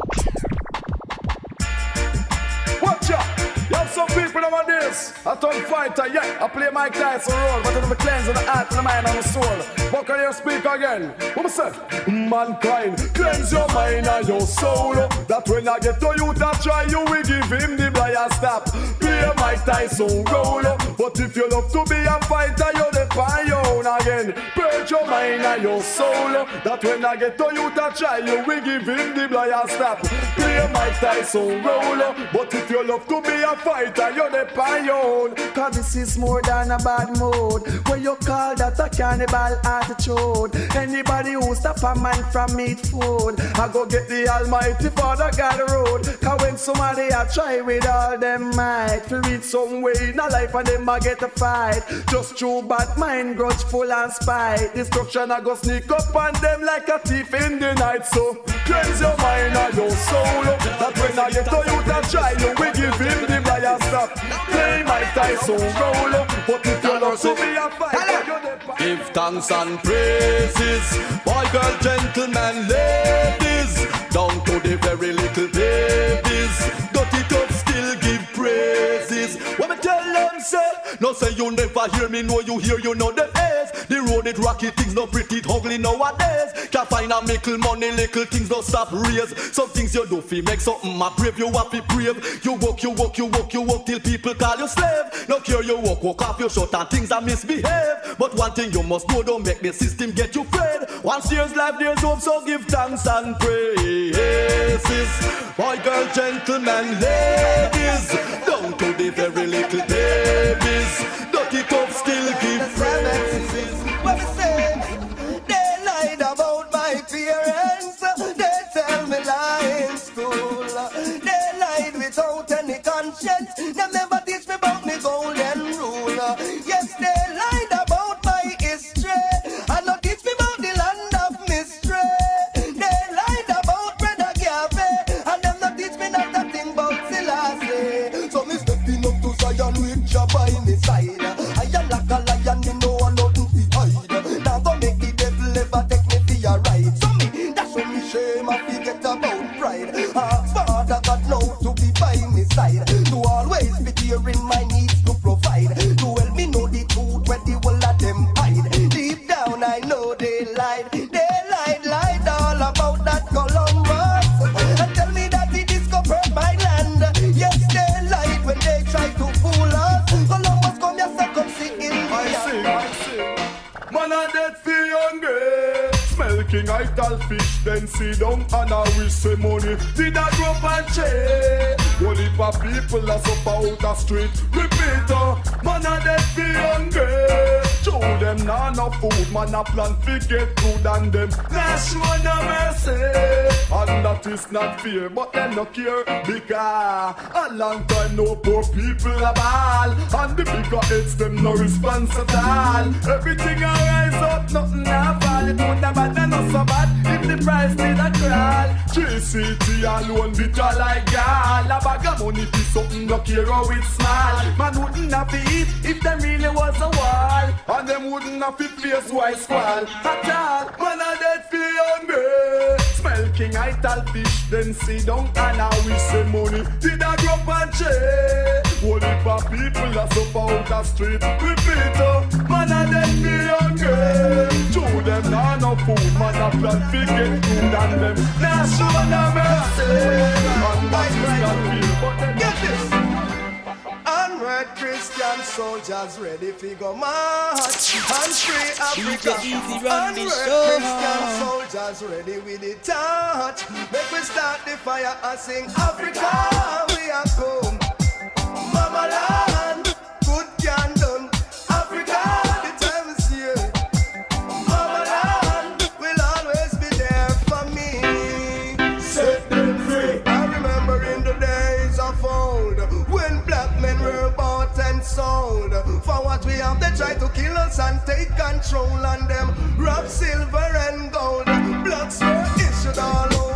Watch out! You have some people nowadays. I turn fighter, yeah. I play Mike Tyson role, but it'll be cleansing the heart, the mind, and the soul. But can you speak again? What I say? Mankind, cleanse your mind and your soul. That when I get to you, that try you will give him the blind stop. Play Mike Tyson role. But if you love to be a fighter, you're the on your own again. Purge your mind and your soul. That when I get to you, that try you will give him the blind stop. Play Mike Tyson role. But if you love to be a fighter, you're the on your own. Cause this is more than a bad mood. What you call that a cannibal attitude. Anybody who stop a man from eat food, I go get the Almighty Father God road. Cause when somebody a try with all them might to reach some way in a life and them a get a fight. Just true bad mind, grudgeful and spite. Destruction a go sneak up on them like a thief in the night. So cleanse your mind and your soul. That when I get to you to try, you will give him the blind stop. Play Mike Tyson roll. But if you love to be a fighter, you're the give thanks and praises, boy, girl, gentlemen, ladies, down to the very little babies. Got it up, still give praises. When me tell them say, no say you never hear me, no you hear, you know the ace. The road it rocky, things no pretty, ugly nowadays. Can't find a mickle money, little things no stop raise. Some things you do fi make something a brave, you have to brave. You walk, you walk, you walk, you walk till people call you slave. No care you walk, walk off your short and things that misbehave. But one thing you must know, don't make the system get you afraid. Once there's life, there's hope, so give thanks and praises. Boy, girl, gentlemen, ladies, down to the very little babies. Dirty tough still give praises. what me say? They lied about my parents. They tell me lie in school. They lied without any conscience. They never teach me about me golden rule. Yes, they lied about my history. And not teach me about the land of mystery. They lied about Brother Gavin. And them not teach me not a thing about Selassie. So me stepping up to Zion with Jah by me side. I am like a lion, me know I nothing to hide. Now go make the devil ever take me for your ride. So me, that's when me shame I forget about pride. Ask Father God now to be by me side. To always be there in my needs to provide. To help me know the truth where the whole of them hide. Deep down I know they lied. They lied, lied all about that Columbus. And tell me that he discovered my land. Yes, they lied when they tried to fool us. Columbus come here, say come see in I sing, I sing. Man a dead for hungry. Smell king I tell fish, then sit down and I wish say money. Did I grow up and change? One heap of people are up out the street. Repeat, uh, man a dead for hungry. Show them nah no food, man a plan to get food and them nah show no mercy. And that is not fair, but them no care because a long time no poor people are ball. And the bigger heads them no response at all. Everything a rise up, nothing a fall. It would have been no so bad if the price did a crawl. J C T alone bitter like gall. A bag of money for something no care how it's small. Man wouldn't have to eat if there really was a wall. And them wouldn't have to face white squall. At all, man a dead for hungry. Smell king I tell fish, then sit down and I wish say money. Did I grow up and change? Whole heap of people are so out the street. Repeat, uh, man a dead for hungry. Show them nah no food, man a plan to get food and them nah show no mercy. And that is not real, but then get this. Unread Christian soldiers ready to go march and free Africa. Unread Christian soldiers ready with the touch. Make we start the fire and sing Africa. We are come, Mama land, good can done. Africa, the time is here. Mama land will always be there for me. Set them free. I remember in the days of old. sold. For what we have, they try to kill us and take control on them. Rob silver and gold, blood, sweat issued all over.